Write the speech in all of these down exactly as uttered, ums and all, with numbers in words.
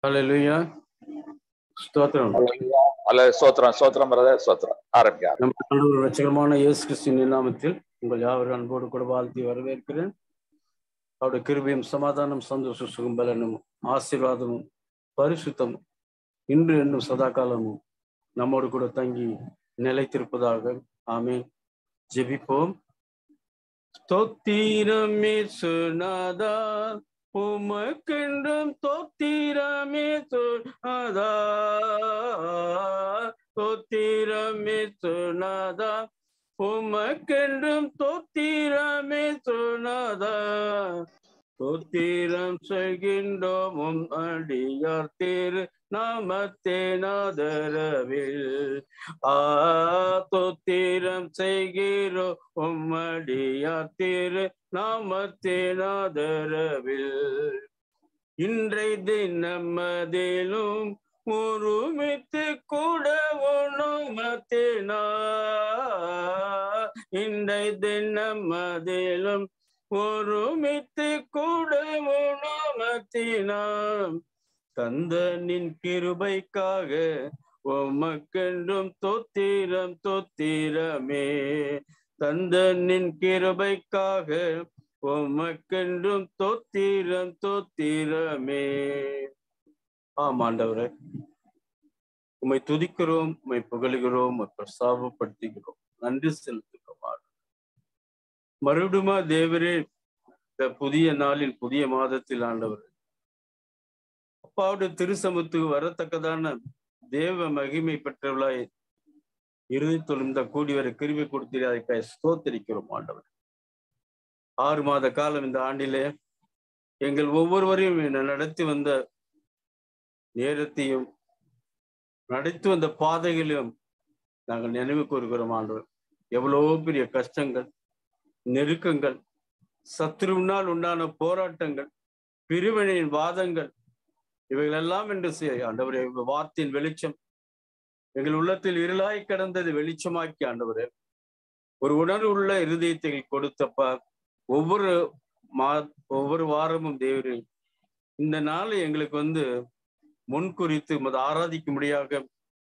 ஹல்லேலூயா. ஸ்தோத்திரம். அல்ல ஸ்தோத்திரம் ஸ்தோத்திரம் பிரதர் ஸ்தோத்திரம். ஆரம்பிக்க நம் ஆண்டவர் இரட்சகருமான இயேசு கிறிஸ்துவின் நாமத்தில் உங்கள் யாவரும் அன்போடு கூட வாழ்த்தி வரவேற்கிறேன். அவருடைய கிருபையும் சமாதானம் சந்தோஷ சுகம் பலனும் ஆசீர்வாதமும் பரிசுத்தமும் இன்று என்னும் சதா காலமும் நம்மோடு கூட தங்கி நிலைத்திருப்பதாக. ஆமென். ஜெபிப்போம். ஸ்தோத்திரமே சுனாதா உமக்கென்றும் தோத்திரமே சுனாதா தோத்திரமே சுனாதா உமக்கென்றும் தோத்திரமே சுனாதா தோத்திரம் செய்கின்றோம் உம் அடியார் திரு நாமத்தே நாதரவில் ஆ தோத்திரம் செய்கிறோம் உம் அடியார் திரு நாமத்தே நாதரவில் இன்றை தினமதிலும் ஒருமித்து கூட உணமத்தினா இன்றை தினமதிலும் ஒருமித்து கூட உணமத்தினாம் தந்தனின் கிருபைக்காக உமக்கென்றும் தோத்திரம் தோத்திரமே தந்தனின் கிருபைக்காக உமக்கென்றும் தோத்திரம் தோத்திரமே. ஆம் ஆண்டவரே, உம்மை துதிக்கிறோம், உம்மை புகழுகிறோம், உம்மை பிரஸ்தாபப்படுத்துகிறோம், நன்றி செலுத்துகிறோம். மறுபடியுமா தேவரே, இந்த புதிய நாளில் புதிய மாதத்தில் ஆண்டவர் அப்பாவுடைய திருசமத்துக்கு வரத்தக்கதான தேவ மகிமை பெற்றவளாய் இறுதி தொழுந்த கூடி வரை கிருபை கொடுத்தீர், அதை ஸ்தோத்திரிக்கிறோம் ஆண்டவர். ஆறு மாத காலம் இந்த ஆண்டிலே எங்கள் ஒவ்வொருவரையும் நடத்தி வந்த நேரத்தையும் நடத்தி வந்த பாதைகளையும் நாங்கள் நினைவு கூறுகிறோம் ஆண்டவர். எவ்வளவோ பெரிய கஷ்டங்கள், நெருக்கங்கள், சத்துருவினால் உண்டான போராட்டங்கள், பிரிவினையின் வாதங்கள், இவைகளெல்லாம் என்று ஆண்டவரே வார்த்தையின் வெளிச்சம் எங்கள் உள்ளத்தில் இருளாய் கிடந்தது வெளிச்சமாக்கி ஆண்டவரே ஒரு உணர்வு உள்ள இருதயத்தை கொடுத்தப்பா. ஒவ்வொரு மா ஒவ்வொரு வாரமும் தேவரே இந்த நாள் எங்களுக்கு வந்து முன்குறித்து மத ஆராதிக்கும்படியாக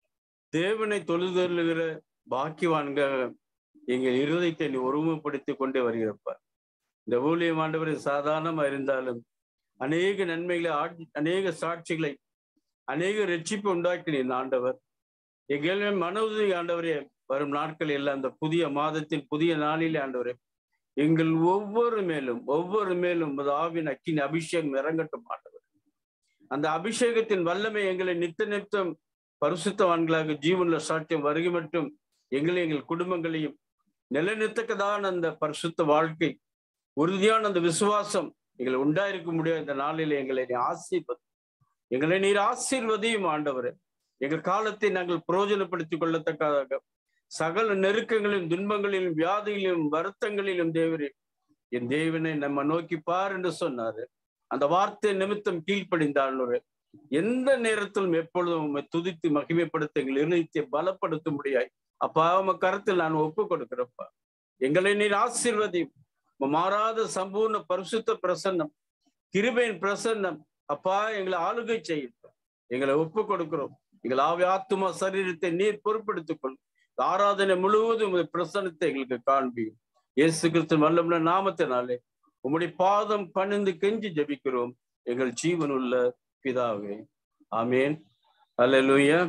தேவனை தொழுதொல்லுகிற பாக்கியவான்கள் எங்கள் இருதயத்தை நீ ஒருமுகப்படுத்தி கொண்டே வருகிறப்ப. இந்த ஊழியம் ஆண்டவரை சாதாரணமா இருந்தாலும் அநேக நன்மைகளை அநேக சாட்சிகளை அநேக ரட்சிப்பு உண்டாக்கினீர் ஆண்டவர். எங்கள் மன உதவி ஆண்டவரே வரும் நாட்கள் எல்லாம் அந்த புதிய மாதத்தின் புதிய நாளிலே ஆண்டவரே எங்கள் ஒவ்வொரு மேலும் ஒவ்வொரு மேலும் ஆவின் அக்கினி அபிஷேகம் இறங்கட்டும் ஆண்டவர். அந்த அபிஷேகத்தின் வல்லமை எங்களை நித்த நித்தம் பரிசுத்தவான்களாக ஜீவனுள்ள சாட்சியம் வருகை மட்டும் எங்களை எங்கள் குடும்பங்களையும் நிலைநிறுத்தக்கதான அந்த பரிசுத்த வாழ்க்கை உறுதியான அந்த விசுவாசம் எங்களை உண்டாயிருக்க முடியாது. இந்த நாளில் எங்களை நீ ஆசீர்வதி எங்களை நீர் ஆசீர்வதியும் ஆண்டவரே. எங்கள் காலத்தை நாங்கள் பிரயோஜனப்படுத்திக் கொள்ளத்தக்கதாக சகல நெருக்கங்களிலும் துன்பங்களிலும் வியாதிகளிலும் வருத்தங்களிலும் தேவரே என் தேவனை நம்ம நோக்கி பார் என்று சொன்னாரு. அந்த வார்த்தை நிமித்தம் கீழ்ப்படிந்தாள். எந்த நேரத்திலும் எப்பொழுதும் துதித்து மகிமைப்படுத்த எங்கள் இருதயத்தை பலப்படுத்த முடியாது. அப்பா உம கருத்தில் நான் ஒப்பு கொடுக்கிறப்பா. எங்களை நீர் ஆசீர்வதி மாறாத சம்பூர்ண பரிசுத்த பிரசன்னம் கிருபையின் பிரசன்னம் அப்பா எங்களை ஆளுகை செய்யட்டும். எங்களை ஒப்பு கொடுக்கிறோம். எங்கள் ஆவி ஆத்துமா சரீரத்தை நீர் பொறுப்படுத்திக் கொள்ளும். ஆராதனை முழுவதும் பிரசன்னத்தை எங்களுக்கு காண்பியும். இயேசு கிறிஸ்து வல்லமுள்ள நாமத்தினாலே உம்முடைய பாதம் பணிந்து கெஞ்சி ஜெபிக்கிறோம் எங்கள் ஜீவனுள்ள பிதாவே, ஆமேன். அல்லேலூயா.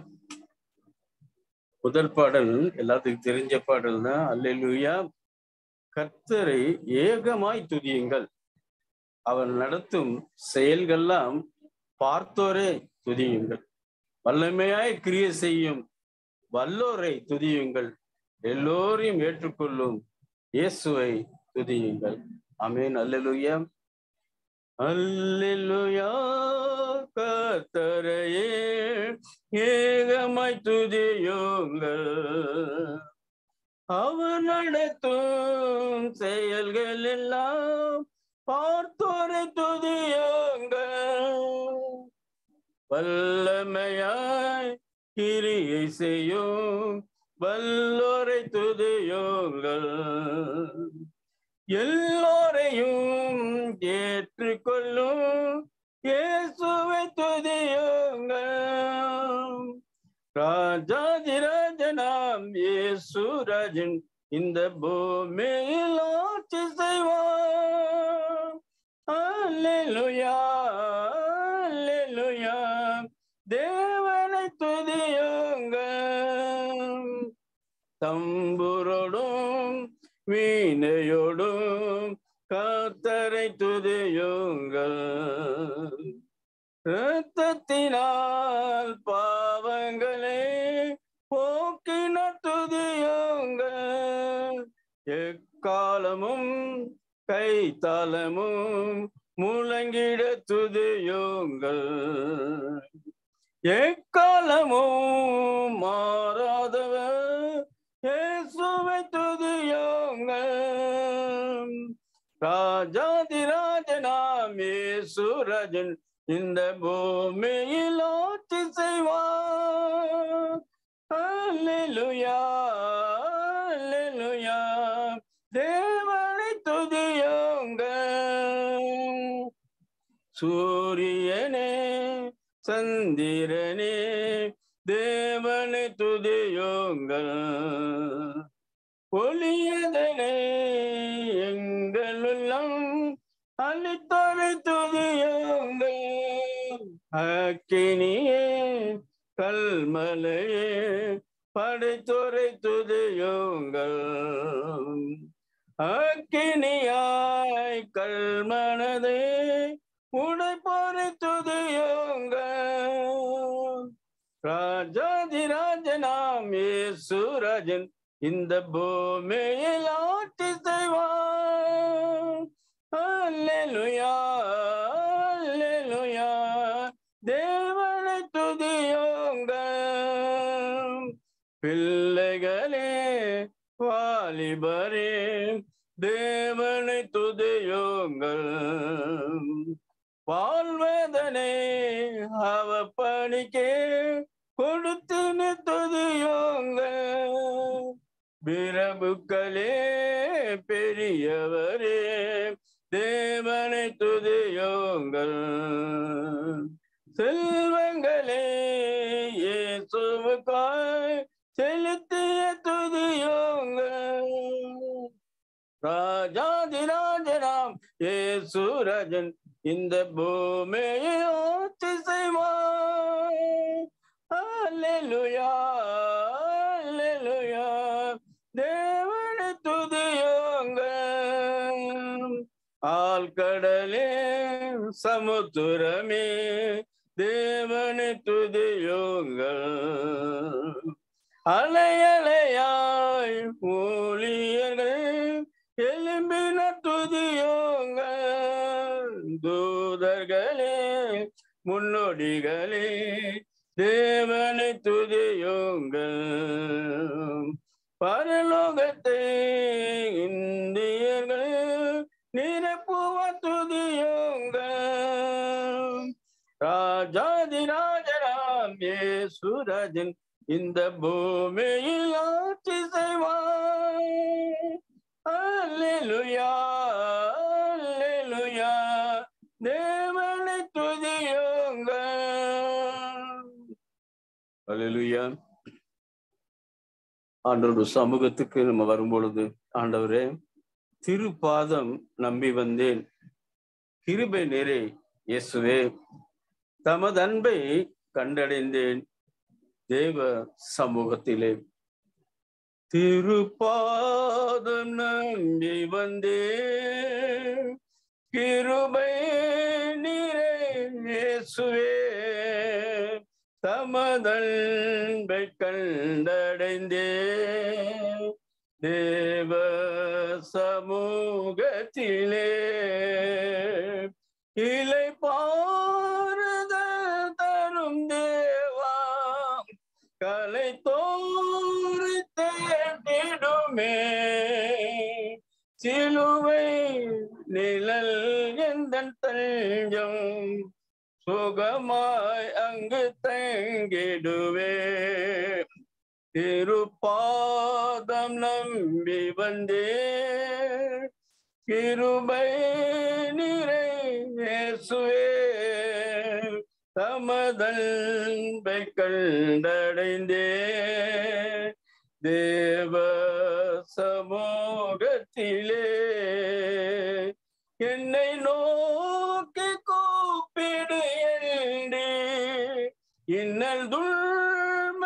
முதல் பாடல் எல்லாத்துக்கும் தெரிஞ்ச பாடல் தான். அல்லேலூயா. கர்த்தரை ஏகமாய் துதியுங்கள், அவர் நடத்தும் செயல்கள்லாம் பார்த்தோரே துதியுங்கள், வல்லமையாய் கிரியை செய்யும் வல்லோரை துதியுங்கள், எல்லோரையும் ஏற்றுக்கொள்ளும் இயேசுவை துதியுங்கள். ஆமென். அல்லேலூயா. அல்லேலூயா. கர்த்தரையே ஏகமாய் துதியுங்கள், அவர் நடத்தும் செயல்கள் எல்லாம் பார்த்தோரை துதியுங்கள், வல்லமையாய் கிரியை செய்யும் வல்லோரை துதியுங்கள், எல்லோரையும் ஏற்றுக்கொள்ளும் இயேசுவை துதியுங்கள். ராஜாதிராஜனாம் இயேசுராஜன் இந்த பூமியில் ஆட்சி செய்வார். அல்லேலூயா அல்லேலூயா தேவனை துதியுங்கள். தம்புரோடும் வீணையோடும் கர்த்தரை துதியுங்கள். இரத்தத்தினால் பாவங்களே போக்கின துதியுங்கள். எக்காலமும் கைத்தாளமும் முழங்கிட துதியுங்கள். எக்காலமும் மாறாதவர் இயேசுவை துதியுங்கள். ராஜாதிராஜனாம் இயேசுராஜன் இந்த பூமியில் ஆட்சி செய்வார். அல்லேலூயா அல்லேலூயா தேவனை துதியுங்கள். சூரியனே சந்திரனே தேவனை துதியுங்கள். ஒளியதனே எங்கள் உள்ளம் அளித்தோரை துதியுங்கள். அக்கினியே கல்மலையே படைத்தோரை துதியுங்கள். அக்கினியாய் கல்மனதே உடைப்போரை துதியுங்கள். ராஜாதிராஜனாம் இயேசுராஜன் இந்த பூமியில் ஆட்சி செய்வார். அல்லேலூயா அல்லேலூயா தேவனை துதியுங்கள். பிள்ளைகளே வாலிபரே தேவனை துதியுங்கள். வாழ்வதனை அவ பணிக்கே கொடுத்தின துதியுங்கள். பிரபுக்களே பெரியவரே தேவனை துதியுங்கள். செல்வங்களே இயேசுவுக்காய் செலுத்திய துதியுங்கள். ராஜாதிராஜனாம் இயேசுராஜன் இந்த பூமியை ஆட்சி செய்வார். அல்லேலூயா அல்லேலூயா தேவனை துதியுங்கள். ஆழ்கடலே சமுத்திரமே தேவனை துதியுங்கள். அலையலையாய் ஊழியர்கள் எழும்பின துதியுங்கள். தூதர்களே முன்னோடிகளே தேவனை துதியுங்கள். பரலோகத்தை இந்தியர்கள் நிரப்புவ துதியுங்கள். ராஜாதிராஜனாம் இயேசுராஜன் இந்த பூமியில் ஆட்சி செய்வார். அல்லேலூயா அல்லேலூயா தேவனை துதியுங்கள். அல்லேலூயா. ஆண்டவர் சமூகத்துக்கு நம்ம வரும்பொழுது, ஆண்டவரே திருப்பாதம் நம்பி வந்தேன், கிருபை நிறை இயேசுவே தமது அன்பை கண்டடைந்தேன் தேவ சமூகத்திலே. திருப்பாதம் நம்பி வந்தேன், கிருபை நிறை இயேசுவே தமது அன்பை கண்டடைந்தேன் தேவ சமூகத்திலே. இலை பாறுதல் தரும் தேவா கலை தோறி தேடிடுமே. சிலுவை நிழல் எந்தன் தஞ்சம், சுகமாய் அங்கு தங்கிடுவே. திருப்பாதம் நம்பி வந்தே, கிருபை நிறை இயேசுவே தமதன்பை கண்டடைந்தே தேவ சமூகத்திலே என்னை நோக்கி கூப்பிடு என்றே இன்னல் துன்ப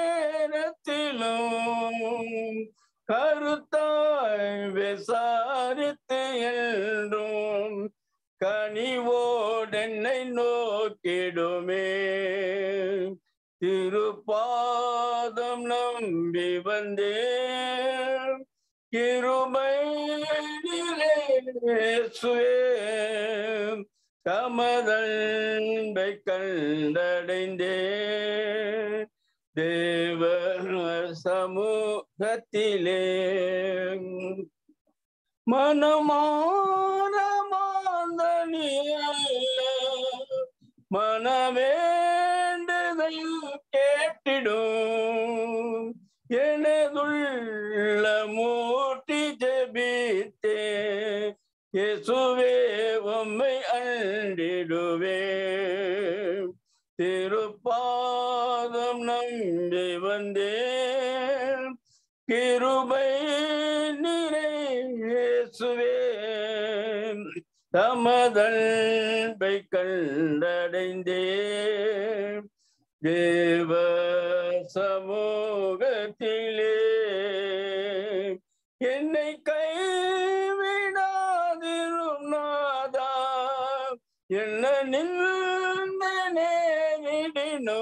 நேரத்திலும் கருத்தாய் விசாரித்து என்றும் கனிவோடென்னை நோக்கிடுமே திருப்பாதம் நம்பி வந்தேன் கிருபை இயேசுவே தமதன்பை கண்டடைந்தே தேவ சமூகத்திலே மனமான மாந்தனி அல்ல மனவேண்டுதல் கேட்டிடும் எனதுள்ள மூட்டி ஜெபித்தே இயேசுவே உம்மை அண்டிடுவே திருப்பாதம் நம்பி வந்தேன் கிருபை நீரே இயேசுவே தமதன்பை கண்டடைந்தே தேவ சமூகத்திலே என்னை கைவிடாதிரும் நாதா என்ன நின்றனே விடினோ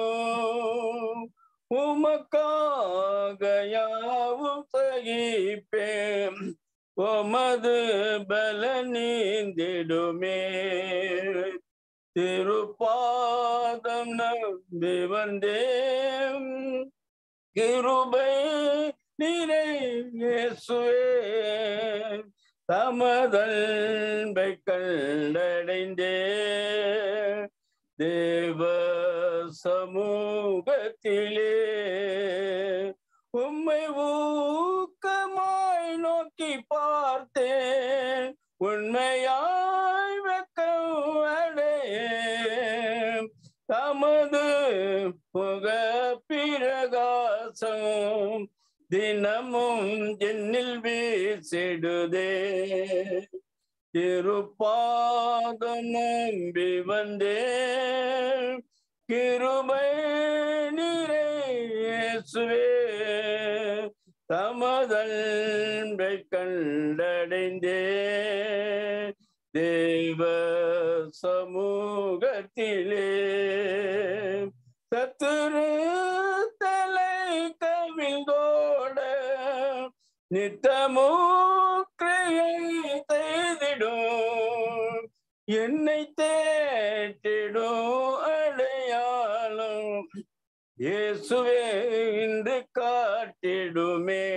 உமக்காக யாவும் சகிப்பேன் உமது பல நீந்திடுமே திருப்பாதம் நம்பி வந்தேன் கிருபை நீரே இயேசுவே தமதன்பை கண்டடைந்தே தேவ சமூகத்திலே உம்மை ஊக்கமாய் நோக்கி பார்த்தேன் உண்மையாய் வெக்கம் அடையேன் தமது புக பிரகாசம் தினமும் என்னில் வீசிடுதே திருப்பாதம் நம்பி வந்தேன் கிருபை நீரே இயேசுவே தமதன்பை கண்டடைந்தே தேவ சமூகத்திலே சத்துரு தலை கவிழ்ந்தோட நித்தமோ கிரியை செய்திடும் என்னை தேற்றிடும் அடையாளம் இயேசுவே இன்று காட்டிடுமே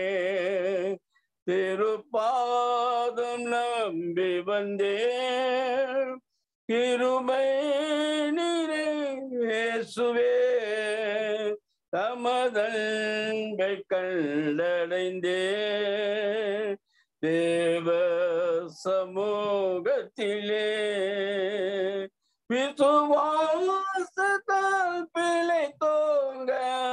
திருப்பாதம் நம்பி வந்தேன் கிருபை நீரே இயேசுவே தமதன்பை கண்டடைந்தே தேவ சமூகத்திலே விசுவாசத்தால் பிழைத்தோங்க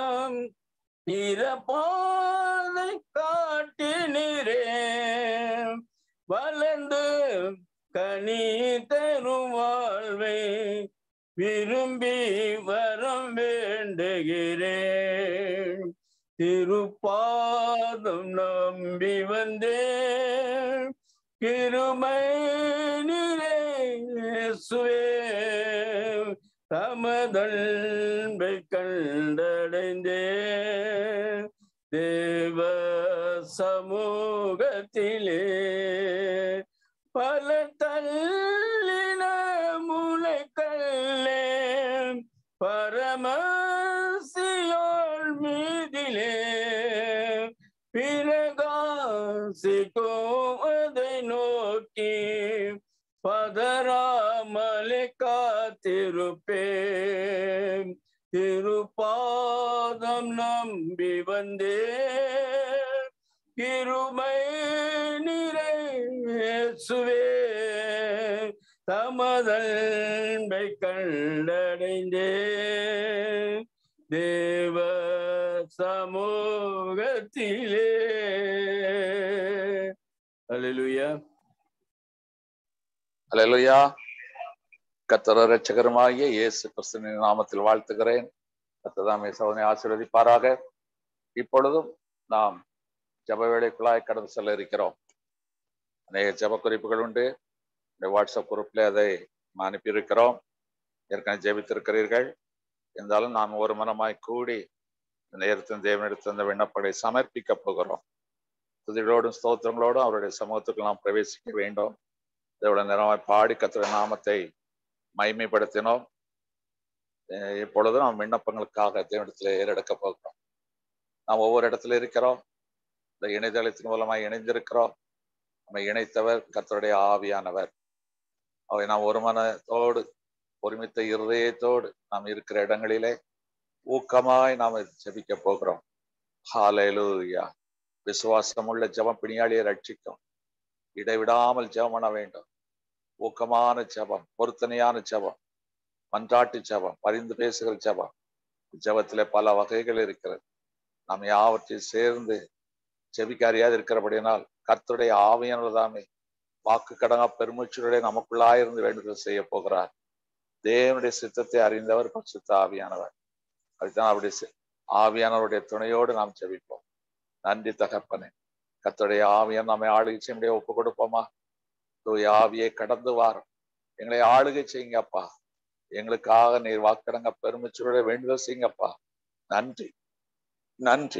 இறப்பாதை காட்டினரே வளர்ந்து கனி தரும் வாழ்வை விரும்பி வரம் வேண்டுகிறேன் திருப்பாதம் நம்பி வந்தேன் கிருபை நீரே இயேசுவே தமதன்பை கண்டடைந்தே தேவ சமூகத்திலே பல தள்ளின முளைக்கல்லே பரமசியோள் மீதிலே பிரகாசிக்கும் அதை நோக்கி பதறாமலே காத்திருப்பேன் திருப்பாதம் நம்பி வந்தே கிருபை நீரே இயேசுவே தமதன்பை கண்டடைந்தே தேவ சமூகத்திலே. அல்லேலூயா. அல்லேலூயா. கர்த்தர் இரட்சகருமாகிய இயேசு கிறிஸ்துவின் நாமத்தில் வாழ்த்துகிறேன். கர்த்தர் தாமே சகோதரனை ஆசீர்வதிப்பாராக. இப்பொழுதும் நாம் ஜப வேளைக்குள்ளாய் கடந்து செல்ல இருக்கிறோம். அநேக ஜப குறிப்புகள் உண்டு. வாட்ஸ்அப் குரூப்ல அதை அனுப்பியிருக்கிறோம். ஏற்கனவே ஜெபித்திருக்கிறீர்கள். இருந்தாலும் நாம் ஒரு மனமாய் கூடி நேரத்தின் தேவனிடத்தில் அந்த விண்ணப்பங்களை சமர்ப்பிக்க போகிறோம். துதிகளோடும் ஸ்தோத்திரங்களோடும் அவருடைய சமூகத்துக்கு நாம் பிரவேசிக்க வேண்டும். இவ்வளவு நேரமாய் பாடி கர்த்தருடைய நாமத்தை மகிமைப்படுத்தினோம். இப்பொழுது நாம் விண்ணப்பங்களுக்காக தேவனிடத்தில் ஏறெடுக்க போகிறோம். நாம் ஒவ்வொரு இடத்துல இருக்கிறோம். இந்த இணையதளத்தின் மூலமாக இணைந்திருக்கிறோம். நம்மை இணைத்தவர் கர்த்தருடைய ஆவியானவர். அவை நாம் ஒரு மனத்தோடு ஒருமித்த இருதயத்தோடு நாம் இருக்கிற இடங்களிலே ஊக்கமாய் நாம் ஜெபிக்க போகிறோம். ஹல்லேலூயா. விசுவாசமுள்ள ஜெபம் பிணியாளியை ரட்சிக்கும். இடைவிடாமல் ஜெபம் பண்ண வேண்டும். ஊக்கமான ஜெபம், பொருத்தனையான ஜெபம், மன்றாட்டு ஜெபம், பரிந்து பேசுகிற ஜெபம். ஜெபத்திலே பல வகைகள் இருக்கிறது. நாம் யாவற்றையும் சேர்ந்து ஜெபிக்க அறியாது இருக்கிறபடியினால் கர்த்தருடைய ஆவியானவர் தாமே வாக்கு கடங்கா பெருமூச்சுடைய நமக்குள்ளாயிருந்து வேண்டுதல் செய்ய போகிறார். தேவனுடைய சித்தத்தை அறிந்தவர் பரிசுத்த ஆவியானவர். அதுதான் அவருடைய ஆவியானவருடைய துணையோடு நாம் ஜெபிப்போம். நன்றி தகப்பனே. கர்த்தருடைய ஆவியான் நம்மை ஆளுகை செய்ய ஒப்பு கொடுப்போமா? தூய ஆவியை கடந்து வாரம் எங்களை ஆளுகை செய்யுங்கப்பா. எங்களுக்காக நீர் வாக்கடங்க பெருமூச்சுடைய வேண்டுதல் செய்யுங்கப்பா. நன்றி நன்றி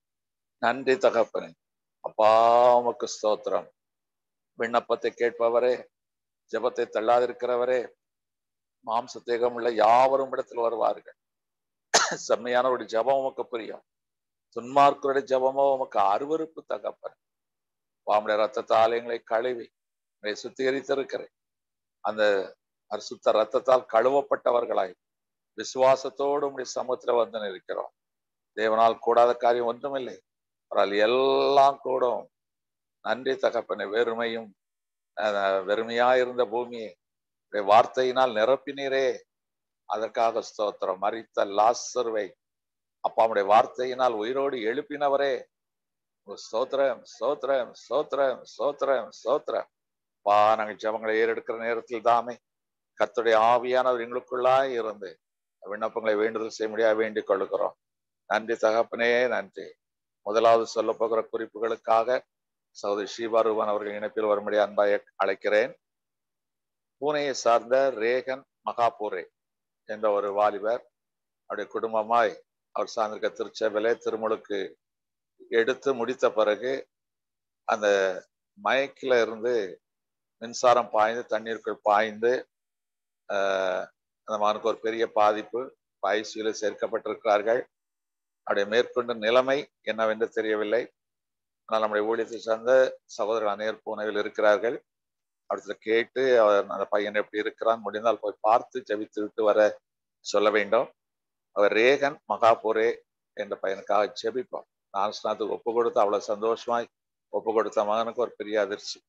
நன்றி தகப்பனே. அப்பா உமக்கு ஸ்தோத்திரம். விண்ணப்பத்தை கேட்பவரே, ஜெபத்தை தள்ளாதிருக்கிறவரே, மாம்சத்தேகம் உள்ள யாவரும் இடத்தில் வருவார்கள். செம்மையானவருடைய ஜெபம் உமக்கு பிரியம். துன்மார்க்கருடைய ஜெபமோ உமக்கு அருவருப்பு தகப்பன். பாம்புடைய ரத்தத்தால் எங்களை கழுவி எங்களை சுத்திகரித்திருக்கிறேன். அந்த சுத்த ரத்தத்தால் கழுவப்பட்டவர்களாய் விசுவாசத்தோடு உடைய சமூகத்துல வந்து இருக்கிறோம். தேவனால் கூடாத காரியம் ஒன்றுமில்லை. அவரால் எல்லாம் கூடும். நன்றி தகப்பனே. வெறுமையும் வெறுமையாயிருந்த பூமியை வார்த்தையினால் நிரப்பினீரே, அதற்காக ஸ்தோத்திரம். மரித்த லாசருவை அப்பாவுடைய வார்த்தையினால் உயிரோடு எழுப்பினவரே, ஸ்தோத்திரம் ஸ்தோத்திரம் ஸ்தோத்திரம் ஸ்தோத்திரம் ஸ்தோத்திரம். பா நாங்கள் ஜெபங்களை ஏறெடுக்கிற நேரத்தில் தாமே கர்த்தருடைய ஆவியானவர் எங்களுக்குள்ளாய் இருந்து விண்ணப்பங்களை வேண்டுதல் செய்ய முடியாது வேண்டிக் கொள்ளுகிறோம். நன்றி தகப்பனே, நன்றி. முதலாவது சொல்ல போகிற குறிப்புகளுக்காக சகோதரி ஸ்ரீபாரூபன் அவர்கள் இணைப்பில் வரும்படி அன்பாய் அழைக்கிறேன். பூனையை சார்ந்த ரேகன் மகாபூரே என்ற ஒரு வாலிபர் அவருடைய குடும்பமாய் அவர் சார்ந்திருக்க திருச்சபையிலே திருமுழுக்கு எடுத்து முடித்த பிறகு அந்த மயக்கில இருந்து மின்சாரம் பாய்ந்து தண்ணீருக்குள் பாய்ந்து ஆஹ் அந்த மகனுக்கு ஒரு பெரிய பாதிப்பு, ஐசியூல சேர்க்கப்பட்டிருக்கிறார்கள். அவருடைய மேற்கொண்ட நிலைமை என்னவென்று தெரியவில்லை. ஆனால் நம்முடைய ஊழியத்தை சார்ந்த சகோதரர் அநேகர் பூனையில் இருக்கிறார்கள். அவர்கிட்ட கேட்டு அவர் அந்த பையன் எப்படி இருக்கிறான், முடிந்தால் போய் பார்த்து ஜெபித்து விட்டு வர சொல்ல வேண்டும். அவர் ரேகன் மகாபூரே என்ற பையனுக்காக ஜெபிப்போம். நான் ஸ்நாத்துக்கு ஒப்பு கொடுத்து அவ்வளவு சந்தோஷமாய் ஒப்பு கொடுத்த மகனுக்கு ஒரு பெரிய அதிர்ச்சி.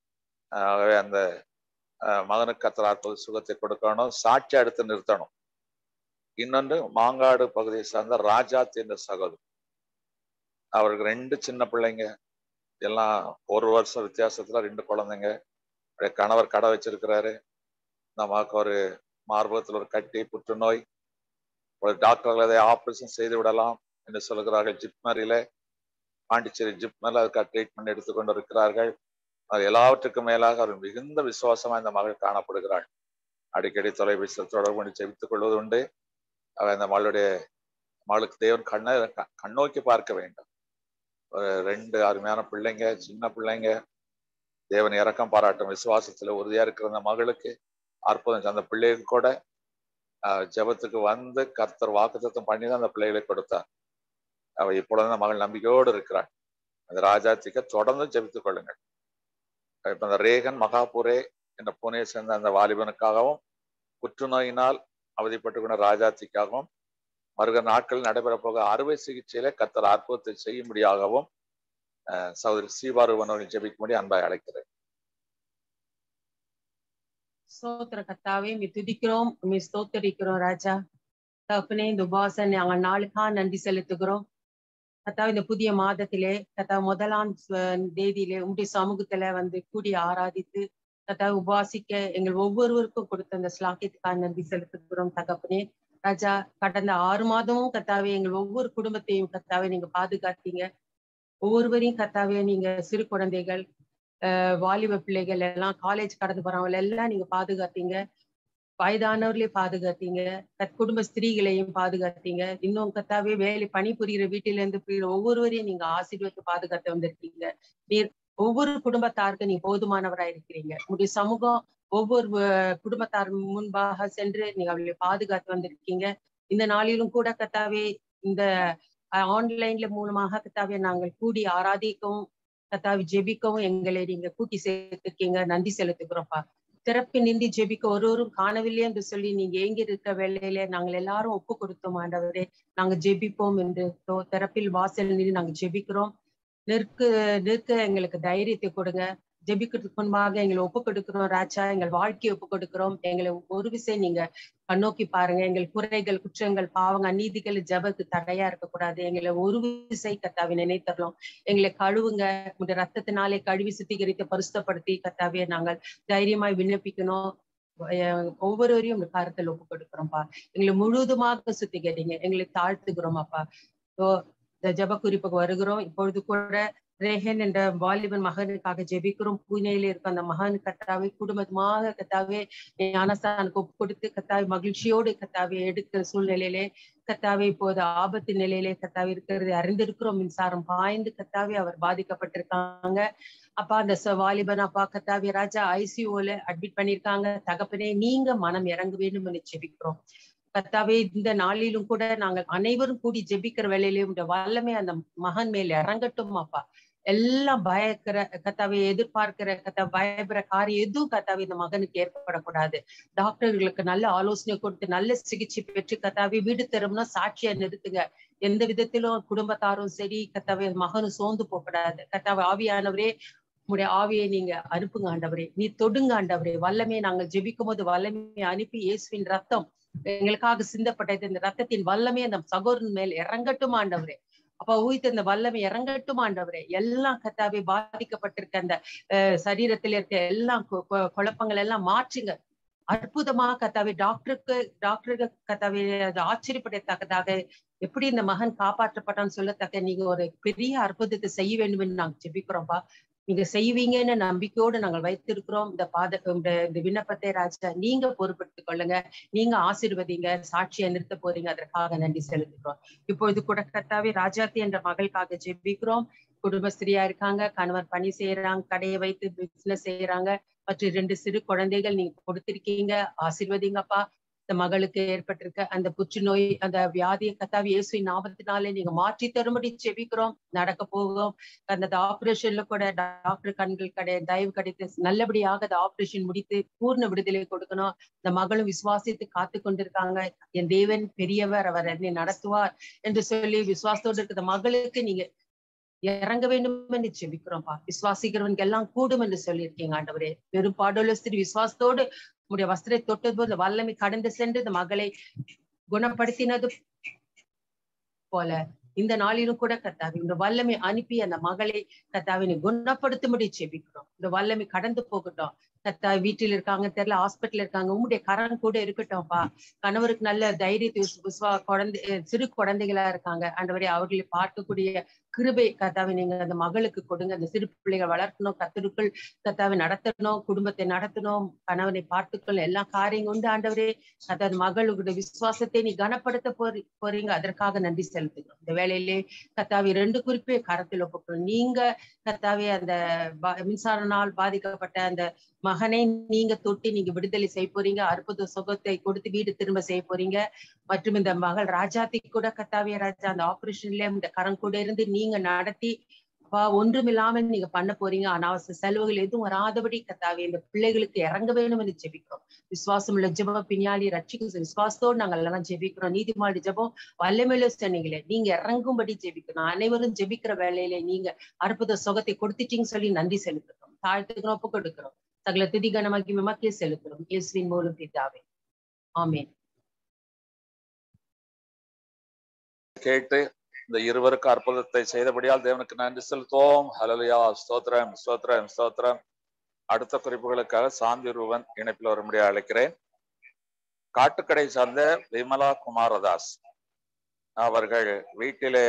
ஆகவே அந்த மகனுக்கு கர்த்தர் அற்புத சுகத்தை கொடுக்கணும், சாட்சி எடுத்து நிறுத்தணும். இன்னொன்று மாங்காடு பகுதியை சார்ந்த ராஜாத் என்ற சகோதரர். அவருக்கு ரெண்டு சின்ன பிள்ளைங்க, எல்லாம் ஒரு வருஷம் வித்தியாசத்துல ரெண்டு குழந்தைங்க. கணவர் கடை வச்சிருக்கிறாரு. நமக்கு ஒரு மார்பகத்தில் ஒரு கட்டி, புற்றுநோய். ஒரு டாக்டர்கள் அதை ஆப்ரேஷன் செய்து விடலாம் என்று சொல்கிறார்கள். ஜிப்மரில, பாண்டிச்சேரி ஜிப்மரில் அதுக்காக ட்ரீட்மெண்ட் எடுத்துக்கொண்டு இருக்கிறார்கள். அது எல்லாவற்றுக்கும் மேலாக அவர் மிகுந்த விசுவாசமா இந்த மகள் காணப்படுகிறாள். அடிக்கடி தொலைபேசி தொடர்பு கொண்டு ஜெபித்துக் கொள்வது உண்டு. அவர் அந்த மகளுடைய மகளுக்கு தேவன் கண்ணை கண்ணோக்கி பார்க்க வேண்டும். ஒரு ரெண்டு அருமையான பிள்ளைங்க, சின்ன பிள்ளைங்க. தேவன் இரக்கம் பாராட்டும். விசுவாசத்துல உறுதியா இருக்கிற அந்த மகளுக்கு அற்புதம். அந்த பிள்ளைக்கு கூட ஆஹ் ஜெபத்துக்கு வந்து கர்த்தர் வாக்குத்தத்தம் பண்ணி தான் அந்த பிள்ளைகளை கொடுத்தார். அவ இப்பொழுது அந்த மகள் நம்பிக்கையோடு இருக்கிறாள். அந்த ராஜாத்திக்க தொடர்ந்து ஜெபித்துக் கொள்ளுங்கள். இப்ப அந்த ரேகன் மகாபூரே என்ற பூனையை சேர்ந்த அந்த வாலிபனுக்காகவும், புற்றுநோயினால் அவதிப்பட்டு கொண்ட ராஜாத்திக்காகவும், வருகிற நாட்களில் நடைபெற போக அறுவை சிகிச்சையில கர்த்தர் அற்புதத்தை செய்யும்படியாகவும் சகோதரி ஸ்ரீபாரூபன் அவர்கள் ஜெபிக்கும்படி அன்பாய் அழைக்கிறேன். ஸ்தோத்திர கத்தாவே மீ துதிக்கிறோம், மீ ஸ்தோத்தரிக்கிறோம் ராஜா. தகப்பனே, இந்த உபவாசம் நாங்கள் நாளுக்கா நன்றி செலுத்துகிறோம். கத்தாவே, இந்த புதிய மாதத்திலே கத்தா முதலாம் தேதியிலே உங்களுடைய சமூகத்துல வந்து கூடி ஆராதித்து கத்தாவை உபாசிக்க எங்கள் ஒவ்வொருவருக்கும் கொடுத்த அந்த ஸ்லாக்கியத்துக்காக நன்றி செலுத்துகிறோம் தகப்பனே. ராஜா, கடந்த ஆறு மாதமும் கத்தாவே எங்கள் ஒவ்வொரு குடும்பத்தையும் கத்தாவே நீங்க பாதுகாத்தீங்க. ஒவ்வொருவரையும் கத்தாவே நீங்க சிறு குழந்தைகள், அஹ் வாலிப பிள்ளைகள் எல்லாம், காலேஜ் கடந்து போறவங்க எல்லாம் நீங்க பாதுகாத்தீங்க. வயதானவர்களையும் பாதுகாத்தீங்க, குடும்ப ஸ்திரீகளையும் பாதுகாத்தீங்க. இன்னும் கத்தாவே வேலை பணி புரிகிற வீட்டில இருந்து புரிகிற ஒவ்வொருவரையும் நீங்க ஆசீர்வதித்து பாதுகாத்து வந்திருக்கீங்க. நீர் ஒவ்வொரு குடும்பத்தாருக்கு நீ போதுமானவராய் இருக்கிறீங்க. உங்களுடைய சமூகம் ஒவ்வொரு குடும்பத்தார் முன்பாக சென்று நீங்க அவர்களை பாதுகாத்து வந்திருக்கீங்க. இந்த நாளிலும் கூட கத்தாவே இந்த ஆன்லைன்ல மூலமாக கத்தாவே நாங்கள் கூடி ஆராதிக்கவும் கத்தாவே ஜெபிக்கவும் எங்களை நீங்க கூட்டி சேர்த்திருக்கீங்க. நன்றி செலுத்துகிறோம்ப்பா. திறப்பு நின்றி ஜெபிக்க ஒருவரும் காணவில்லை என்று சொல்லி நீங்க ஏங்கி இருக்க வேலையில நாங்கள் எல்லாரும் ஒப்பு கொடுத்தோம் ஆண்டவரே. நாங்க ஜெபிப்போம் என்று திறப்பில் வாசல் நின்று நாங்க ஜெபிக்கிறோம். நிற்க நிற்க எங்களுக்கு தைரியத்தை கொடுங்க. ஜெபிக்கிறதுக்கு முன்பாக எங்களை ஒப்பு கொடுக்கிறோம் ராஜா. எங்கள் வாழ்க்கையை ஒப்பு கொடுக்கிறோம். எங்களை ஒரு விசை நீங்க கண்ணோக்கி பாருங்க. எங்கள் குறைகள், குற்றங்கள், பாவங்கள், அநீதிகள் ஜெபத்துக்கு தடையா இருக்கக்கூடாது. எங்களை ஒரு விசை கத்தாவை நினைத்தரலாம். எங்களை கழுவுங்க. உங்க ரத்தத்தினாலே கழுவி சுத்திகரித்து பரிசுத்தப்படுத்தி கத்தாவே நாங்கள் தைரியமாய் விண்ணப்பிக்கணும். ஒவ்வொருவரையும் உங்க கருத்தில் ஒப்பு கொடுக்கிறோம்ப்பா. எங்களை முழுவதுமாக சுத்திகரிங்க. எங்களை தாழ்த்துக்கிறோம் அப்பா. இந்த ஜெப குறிப்புக்கு வருகிறோம். இப்பொழுது கூட ரேஹன் என்ற வாலிபன் மகனுக்காக ஜெபிக்கிறோம். பூனேயில இருக்க அந்த மகன் கத்தாவே குடும்பமாக கத்தாவே ஞானஸ்தானுக்கு ஒப்பு கொடுத்து கத்தாவை மகிழ்ச்சியோடு கத்தாவை எடுக்கிற சூழ்நிலையிலே கத்தாவே இப்போது ஆபத்து நிலையிலே கத்தாவே இருக்கிறது அறிந்திருக்கிறோம். மின்சாரம் பாய்ந்து கத்தாவே அவர் பாதிக்கப்பட்டிருக்காங்க. அப்பா அந்த வாலிபன் அப்பா கத்தாவே ராஜா ஐசியூல அட்மிட் பண்ணிருக்காங்க. தகப்பனே, நீங்க மனம் இறங்க வேண்டும் என்று ஜெபிக்கிறோம். கத்தாவே, இந்த நாளிலும் கூட நாங்கள் அனைவரும் கூடி ஜெபிக்கிற வேலையிலும் இந்த வல்லமை அந்த மகன் மேல் இறங்கட்டும் அப்பா. எல்லாம் பயக்கிற கத்தாவை எதிர்பார்க்கிற கத்தா பயப்படுற காரியம் எதுவும் கத்தாவை இந்த மகனுக்கு ஏற்படக்கூடாது. டாக்டர்களுக்கு நல்ல ஆலோசனை கொடுத்து நல்ல சிகிச்சை பெற்று கத்தாவை வீடு திரும்பினா சாட்சியா நிறுத்துங்க. எந்த விதத்திலும் குடும்பத்தாரும் சரி கத்தாவை மகனும் சோர்ந்து போகக்கூடாது. கத்தாவை ஆவியானவரே, உங்களுடைய ஆவியை நீங்க அனுப்புங்க ஆண்டவரே. நீ தொடுங்க ஆண்டவரே. வல்லமையை நாங்கள் ஜெபிக்கும் போது வல்லமையை அனுப்பி இயேசுவின் ரத்தம் எங்களுக்காக சிந்தப்பட்டது. இந்த ரத்தத்தின் வல்லமே அந்த சகோதரன் மேல் இறங்கட்டும் ஆண்டவரே. அப்ப ஊய்த்து இந்த வல்லமை இறங்கட்டும் ஆண்டவரே. எல்லாம் கத்தாவே பாதிக்கப்பட்டிருக்க அந்த அஹ் சரீரத்துல இருக்க எல்லாம் குழப்பங்கள் எல்லாம் மாற்றுங்க. அற்புதமா கத்தாவே டாக்டருக்கு டாக்டருக்கு கத்தாவே அது ஆச்சரியப்படத்தக்கதாக எப்படி இந்த மகன் காப்பாற்றப்பட்டான்னு சொல்லத்தக்க நீங்க ஒரு பெரிய அற்புதத்தை செய்ய வேண்டும் என்று நாங்க ஜெபிக்கிறோம்ப்பா. நீங்க செய்வீங்கன்னு நம்பிக்கையோடு நாங்கள் வைத்திருக்கிறோம். இந்த பாத இந்த விண்ணப்பத்தை ராஜா நீங்க பொறுப்பெடுத்துக் கொள்ளுங்க. நீங்க ஆசீர்வதிங்க. சாட்சியை நிறுத்த போறீங்க. அதற்காக நன்றி செலுத்துகிறோம். இப்பொழுது கூட கர்த்தாவே ராஜாத்தி என்ற மகளுக்காக ஜெபிக்கிறோம். குடும்பஸ்திரியா இருக்காங்க. கணவர் பணி செய்யறாங்க. கடையை வைத்து பிசினஸ் செய்யறாங்க. மற்றும் ரெண்டு சிறு குழந்தைகள் நீங்க கொடுத்திருக்கீங்க. ஆசீர்வதிங்கப்பா. இந்த மகளுக்கு ஏற்பட்டிருக்க அந்த புற்றுநோய் அந்த வியாதியை கத்தாவி இயேசுவின் நாமத்தினாலே நீங்க மாற்றி தரும்படி ஜெபிக்கிறோம். நடக்க போகும் அந்த ஆபரேஷன்ல கூட டாக்டர் கண்கள் கடை தயவு கிடைத்து நல்லபடியாக அந்த ஆபரேஷன் முடித்து பூர்ண விடுதலை கொடுக்கணும். இந்த மகளும் விசுவாசித்து காத்து கொண்டிருக்காங்க. என் தேவன் பெரியவர், அவர் என்னை நடத்துவார் என்று சொல்லி விசுவாசத்தோடு இருக்கிற மகளுக்கு நீங்க இறங்க வேண்டும் என்று ஜெபிக்கிறோம்ப்பா. விசுவாசிக்கிறவனுக்கு எல்லாம் கூடும் என்று சொல்லியிருக்கீங்க ஆண்டவரே. வெறும் பாடோல ஸ்திரீ விசுவாசத்தோடு உடைய வஸ்திரை தொட்டது போது வல்லமை கடந்து சென்று இந்த மகளை குணப்படுத்தினது போல இந்த நாளிலும் கூட கத்தாவி இந்த வல்லமை அனுப்பி அந்த மகளை கத்தாவினை குணப்படுத்தும்படி ஜெபிக்கிறோம். இந்த வல்லமை கடந்து போகட்டும். கத்தா வீட்டில் இருக்காங்க தெரியல, ஹாஸ்பிட்டல் இருக்காங்க. உங்களுடைய கரண் கூட இருக்கட்டும்ப்பா. கணவருக்கு நல்ல தைரியத்தை விசுவா குழந்தை சிறு குழந்தைகளா இருக்காங்க ஆண்டவரே. அவர்களை பார்க்கக்கூடிய கிருபை கத்தாவை நீங்க அந்த மகளுக்கு கொடுங்க. அந்த சிறு பிள்ளைகள் வளர்க்கணும். கத்தருக்குள் கத்தாவை நடத்தணும். குடும்பத்தை நடத்தணும். கணவனை பார்த்துக்கணும். எல்லா காரியங்களும் உண்டு ஆண்டவரே. கத்தா மகளுடைய விசுவாசத்தை நீ கனப்படுத்த போறீ போறீங்க அதற்காக நன்றி செலுத்துகிறோம். இந்த வேலையிலே கத்தாவை ரெண்டு குறிப்பே கரத்தில் ஒப்புக்கணும். நீங்க கத்தாவே அந்த மின்சாரனால் பாதிக்கப்பட்ட அந்த மகனை நீங்க தொட்டி நீங்க விடுதலை செய்ய போறீங்க. அற்புத சுகத்தை கொடுத்து வீடு திரும்ப செய்ய போறீங்க. மற்றும் இந்த மகள் ராஜாத்தி கூட கத்தாவே ராஜா அந்த ஆபரேஷன்ல இந்த கரம் கூட இருந்து நீங்க நடத்தி ஒன்றுமில்லாமல் நீங்க பண்ண போறீங்க. அனாவசிய செலவுகள் எதுவும் வராதபடி கத்தாவே இந்த பிள்ளைகளுக்கு இறங்க வேணும் என்று ஜெபிக்கிறோம். விசுவாசம் உள்ள ஜெபம் பின்னாடி ரட்சிக்க விசுவாசத்தோடு நாங்கள் எல்லாம் ஜெபிக்கிறோம். நீதிமாடி ஜெபம் வல்லமையில சொன்னீங்களே நீங்க இறங்கும்படி ஜெபிக்கணும். அனைவரும் ஜெபிக்கிற வேலையில நீங்க அற்புத சுகத்தை கொடுத்துட்டீங்கன்னு சொல்லி நன்றி செலுத்துகிறோம். தாழ்த்துக்கிறோம், ஒப்பு கொடுக்கிறோம். சகல துதி கனமாக்கி மக்கே செலுத்துறோம் இயேசுவின் மூலம் பிதாவே ஆமென். கேட்டு இந்த இருவருக்கு அற்புதத்தை செய்தபடியால் தேவனுக்கு நன்றி செலுத்துவோம். ஹல்லேலூயா. ஸ்தோத்திரம் ஸ்தோத்திரம் ஸ்தோத்திரம். அடுத்த குறிப்புகளுக்காக சாந்தி ரூபன் இணைப்பில் வரும்படி அழைக்கிறேன். காட்டுக்கடை சார்ந்த விமலா குமாரதாஸ் அவர்கள் வீட்டிலே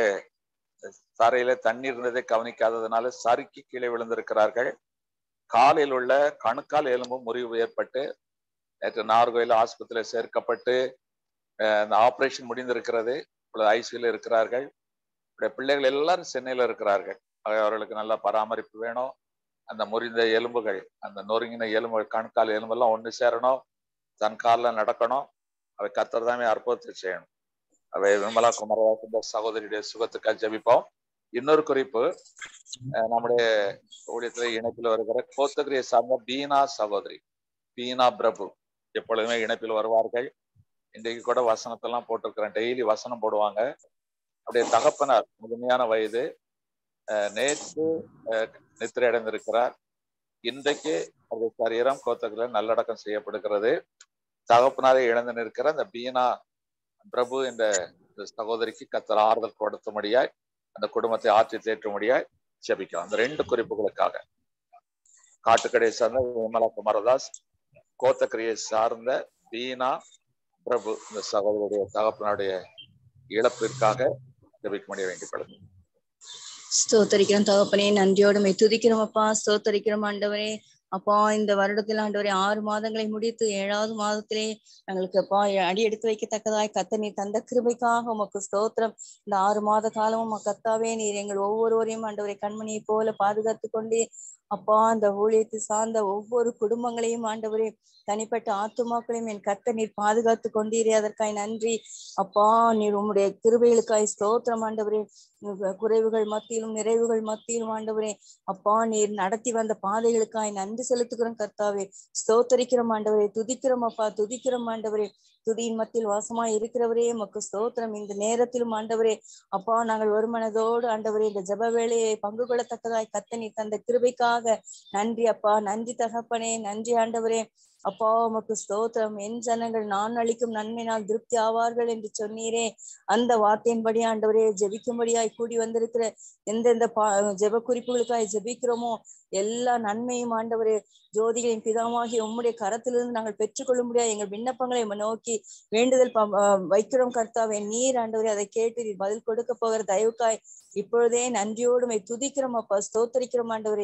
தரையில தண்ணீர் இருந்ததை கவனிக்காததுனால சறுக்கி கீழே விழுந்திருக்கிறார்கள். காலில் உள்ள கணுக்கால் எலும்பு முறிவு ஏற்பட்டு நேற்று நாகர்கோயில் ஆஸ்பத்திரியில் சேர்க்கப்பட்டு அந்த ஆபரேஷன் முடிந்திருக்கிறது. இப்பொழுது ஐசியூல இருக்கிறார்கள். பிள்ளைகள் எல்லாரும் சென்னையில இருக்கிறார்கள். அவர்களுக்கு நல்ல பராமரிப்பு வேணும். அந்த முறிந்த எலும்புகள், அந்த நொறுங்கின எலும்புகள், கணுக்கால் எலும்பெல்லாம் ஒன்று சேரணும். தன் காலில் நடக்கணும். அவை கர்த்தர் தாமே அற்புதத்தை செய்யணும். அவை விமலா குமாரதாஸ் சகோதரியுடைய சுகத்துக்காக ஜெபிப்போம். இன்னொரு குறிப்பு, நம்முடைய ஊழியத்துல இணைப்பில் வருகிற கோத்தகிரியை சார்ந்த பீனா சகோதரி பீனா பிரபு எப்பொழுதுமே இணைப்பில் வருவார்கள். இன்றைக்கு கூட வசனத்தெல்லாம் போட்டிருக்கிறேன். டெய்லி வசனம் போடுவாங்க. அப்படியே தகப்பனார் முழுமையான வயது, நேற்று நித்திரை அடைந்திருக்கிறார். இன்றைக்கு அவருடைய சரீரம் கோத்தகிரியில் நல்லடக்கம் செய்யப்படுகிறது. தகப்பனாரை இழந்து நிற்கிற அந்த பீனா பிரபு என்ற சகோதரிக்கு கர்த்தர் ஆறுதல் கொடுத்தும்படியாய், அந்த குடும்பத்தை ஆற்றி தேற்றும்படியாய் ஜெபிக்கலாம். அந்த ரெண்டு குறிப்புகளுக்காக காட்டுக்கடையை சார்ந்த விமலா குமாரதாஸ், கோத்தகிரியை சார்ந்த பீனா பிரபு இந்த சகோதரருடைய தகப்பனுடைய இழப்பிற்காக ஜெபிக்க முடிய வேண்டியது. ஸ்தோத்தரிக்கிறோம் தகப்பனே, நன்றியோடு துதிக்கிறோம் அப்பா. ஸ்தோத்தரிக்கிறோம் ஆண்டவரே. அப்பா, இந்த வருடத்தில் ஆண்டவரே ஆறு மாதங்களை முடித்து ஏழாவது மாதத்திலே எங்களுக்கு அப்பா அடி எடுத்து வைக்கத்தக்கதாய் கத்த நீர் தந்த கிருபைக்காக உமக்கு ஸ்தோத்திரம். இந்த ஆறு மாத காலமும் கத்தாவே நீர் எங்கள் ஒவ்வொருவரையும் ஆண்டவரை கண்மணியை போல பாதுகாத்து கொண்டே அப்பா அந்த ஊழியத்தை சார்ந்த ஒவ்வொரு குடும்பங்களையும் ஆண்டவரே தனிப்பட்ட ஆத்துமாக்களையும் என் கத்த நீர் பாதுகாத்து கொண்டீரே, அதற்காய் நன்றி அப்பா. நீர் உம்முடைய கிருபைகளுக்காய் ஸ்தோத்திரம் ஆண்டவரே. குறைவுகள் மத்தியிலும் நிறைவுகள் மத்தியிலும் ஆண்டவரே அப்பா நீர் நடத்தி வந்த பாதைகளுக்காய் நன்றி செலுத்துகிறோம் கர்த்தாவே. ஸ்தோத்தரிக்கிறோம் ஆண்டவரே, துதிக்கிறோம் அப்பா, துதிக்கிறோம் ஆண்டவரே. துதியின் மத்தியில் வாசமாய் இருக்கிறவரே உமக்கு ஸ்தோத்திரம். இந்த நேரத்திலும் ஆண்டவரே அப்பா நாங்கள் ஒரு மனதோடு ஆண்டவரே இந்த ஜெப வேளையை பங்கு கொள்ளத்தக்கதாய் கத்த நீர் தந்த கிருபைக்காக நன்றி அப்பா. நன்றி தகப்பனே, நன்றி ஆண்டவரே. அப்பா உமக்கு ஸ்தோத்திரம். என் ஜனங்கள் நான் அளிக்கும் நன்மையினால் திருப்தி ஆவார்கள் என்று சொன்னீரே, அந்த வார்த்தையின்படி ஆண்டவரே ஜெபிக்கும்படியாய் கூடி வந்திருக்கிற எந்தெந்த பா ஜெப குறிப்புகளுக்காய் ஜெபிக்கிறோமோ எல்லா நன்மையும் ஆண்டவரே ஜோதிகளின் பிதாவாகி உம்முடைய கரத்திலிருந்து நாங்கள் பெற்றுக்கொள்ளும்படியா எங்கள் விண்ணப்பங்களை நோக்கி வேண்டுதல் வைக்கிறோம் கர்த்தாவே. நீர் ஆண்டவரே அதை கேட்டு நீர் பதில் கொடுக்க போகிற தயவுக்காய் இப்பொழுதே நன்றியோடு துதிக்கிறோம் அப்பா, ஸ்தோத்தரிக்கிறோம் ஆண்டவரே.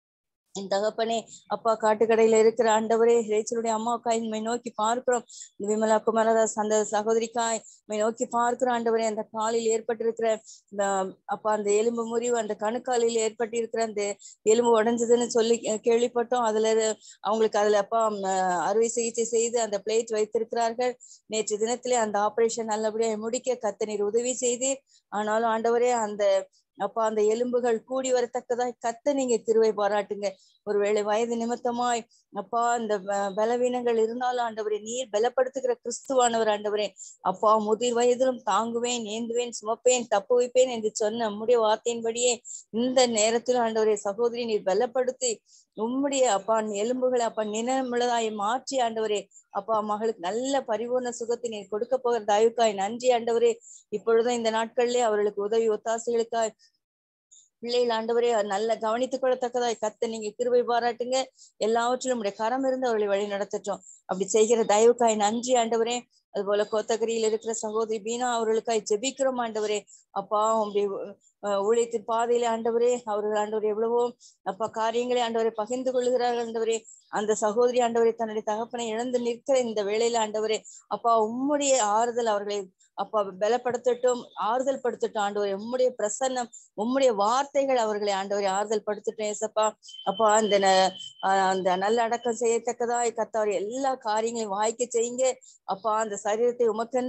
என் தகப்பனே அப்பா, காட்டுக்கடையில இருக்கிற ஆண்டவரே ரேச்சலுடைய அம்மாவுக்காய் உண்மை நோக்கி பார்க்கிறோம். விமலா குமாரதாஸ் அந்த சகோதரிக்காய் உண்மை நோக்கி பார்க்கிறோம் ஆண்டவரே. அந்த காலில் ஏற்பட்டிருக்கிற இந்த அப்பா அந்த எலும்பு முறிவு, அந்த கணுக்காலில் ஏற்பட்டிருக்கிற அந்த எலும்பு உடைஞ்சதுன்னு சொல்லி கேள்விப்பட்டோம். அதுல அவங்களுக்கு அதுல அப்பா அறுவை சிகிச்சை செய்து அந்த பிளேட் வைத்திருக்கிறார்கள். நேற்று தினத்திலே அந்த ஆபரேஷன் நல்லபடியா முடிக்க கத்த நீர் உதவி செய்தீர். ஆனாலும் ஆண்டவரே அந்த அப்பா அந்த எலும்புகள் கூடி வரத்தக்கதாய் கத்த நீங்க கிருபை பாராட்டுங்க. ஒருவேளை வயது நிமித்தமாய் அப்பா இந்த பலவீனங்கள் இருந்தாலும் ஆண்டவரே நீர் பலப்படுத்துகிற கிறிஸ்துவானவர் ஆண்டவரே. அப்பா முதிர் வயதிலும் தாங்குவேன், ஏந்துவேன், சுமப்பேன், தப்பு வைப்பேன் என்று சொன்ன நம்முடைய வார்த்தையின்படியே இந்த நேரத்தில் ஆண்டவரே சகோதரி நீர் பலப்படுத்தி உம்முடைய அப்பா எலும்புகளை அப்பா நினமுள்ளதாய் மாற்றி ஆண்டவரே அப்பா மகளுக்கு நல்ல பரிபூர்ண சுகத்தை நீர் கொடுக்க போகிற தயவுக்காய் நன்றி ஆண்டவரே. இப்பொழுதும் இந்த நாட்களிலே அவர்களுக்கு உதவி ஒத்தாசைகளுக்காய் பிள்ளைகள் ஆண்டவரே நல்ல கவனித்துக் கொள்ளத்தக்கதாய் கத்த நீங்க கிருபை பாராட்டுங்க. எல்லாவற்றிலும் உடைய கரம் இருந்து அவர்களை வழி நடத்தட்டும். அப்படி செய்கிற தயவுக்காய் நன்றி ஆண்டவரே. அது போல கோத்தகிரியில் இருக்கிற சகோதரி பீனா அவர்களுக்காய் ஜெபிக்கிறோம் ஆண்டவரே. அப்பா உங்களுடைய ஊழியத்தின் பாதையிலே ஆண்டவரே அவர்கள் ஆண்டவரே எவ்வளவோ அப்பா காரியங்களை ஆண்டவரை பகிர்ந்து கொள்கிறார்கள் ஆண்டவரே. அந்த சகோதரி ஆண்டவரை தன்னுடைய தகப்பனை இழந்து நிற்கிற இந்த வேளையில ஆண்டவரே அப்பா உம்முடைய ஆறுதல் அவர்களை அப்பா பலப்படுத்தட்டும், ஆறுதல் படுத்தட்டும் ஆண்டவரே. உம்முடைய பிரசன்னம், உம்முடைய வார்த்தைகள் அவர்களை ஆண்டவரை ஆறுதல் படுத்தட்டும் ஏசப்பா. அப்பா அந்த அந்த நல்ல அடக்கம் செய்யத்தக்கதாய் கர்த்தாவே எல்லா காரியங்களையும் வாய்க்க செய்யுங்க அப்பா. அந்த சரீரத்தை உமக்கென்று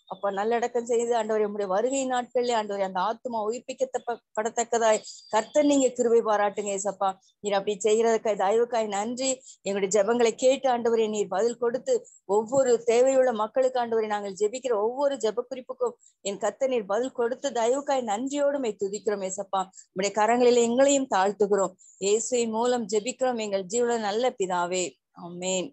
அப்ப நல்லடக்கம் செய்து ஆண்டவரே உங்களுடைய வருகை நாட்கள்ல ஆண்டவரே அந்த ஆத்மா உயிர்ப்பிக்கப்படத்தக்கதாய் கர்த்தர் நீங்க கிருபை பாராட்டுங்க ஏசப்பா. நீர் அப்படி செய்யறதுக்காய் தயவுக்காய் நன்றி. எங்களுடைய ஜெபங்களை கேட்டு ஆண்டவரே நீர் பதில் கொடுத்து ஒவ்வொரு தேவையுள்ள மக்களுக்கு ஆண்டவரே நாங்கள் ஜெபிக்கிற ஒவ்வொரு ஜெப குறிப்புக்கும் என் கர்த்தர் நீர் பதில் கொடுத்து தயவுக்காய் நன்றியோடு மை துதிக்கிறோம் ஏசப்பா. உங்களுடைய கரங்களில் எங்களையும் தாழ்த்துகிறோம். இயேசுவின் மூலம் ஜெபிக்கிறோம் எங்கள் ஜீவன நல்ல பிதாவே, ஆமென்.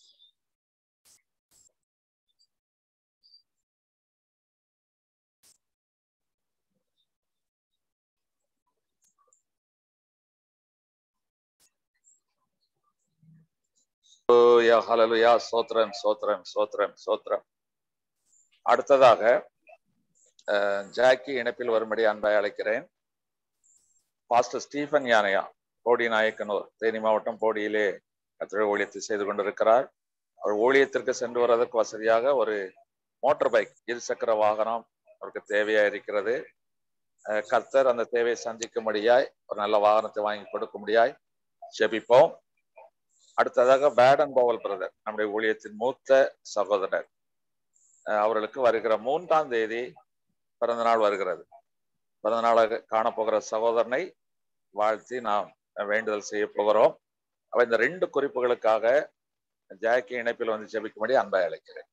ஹல்லேலூயா. சோத்ரம் சோத்ரம் சோத்ரம் சோத்ரம். அடுத்ததாக ஜாக்கி இணைப்பில் வரும்படி அன்பாய் அழைக்கிறேன். பாஸ்டர் ஸ்டீஃபன் யானையா, போடி நாயக்கனூர், தேனி மாவட்டம் போடியிலே கர்த்தருடைய ஊழியத்தை செய்து கொண்டிருக்கிறார். அவர் ஊழியத்திற்கு சென்று வருவதற்கு வசதியாக ஒரு மோட்டார் பைக், இருசக்கர வாகனம் அவருக்கு தேவையா இருக்கிறது. கர்த்தர் அந்த தேவையை சந்திக்கும்படியாய் ஒரு நல்ல வாகனத்தை வாங்கி கொடுக்கும்படியாய் ஜெபிப்போம். அடுத்ததாக பேடன் பவல் பிரதர், நம்முடைய ஊழியத்தின் மூத்த சகோதரர், அவர்களுக்கு வருகிற மூன்றாம் தேதி பிறந்த நாள் வருகிறது. பிறந்த நாளாக காணப்போகிற சகோதரனை வாழ்த்தி நாம் வேண்டுதல் செய்ய போகிறோம். அவ இந்த ரெண்டு குறிப்புகளுக்காக ஜாக்கி இணைப்பில் வந்து ஜெபிக்கும்படி அன்பாய் அழைக்கிறேன்.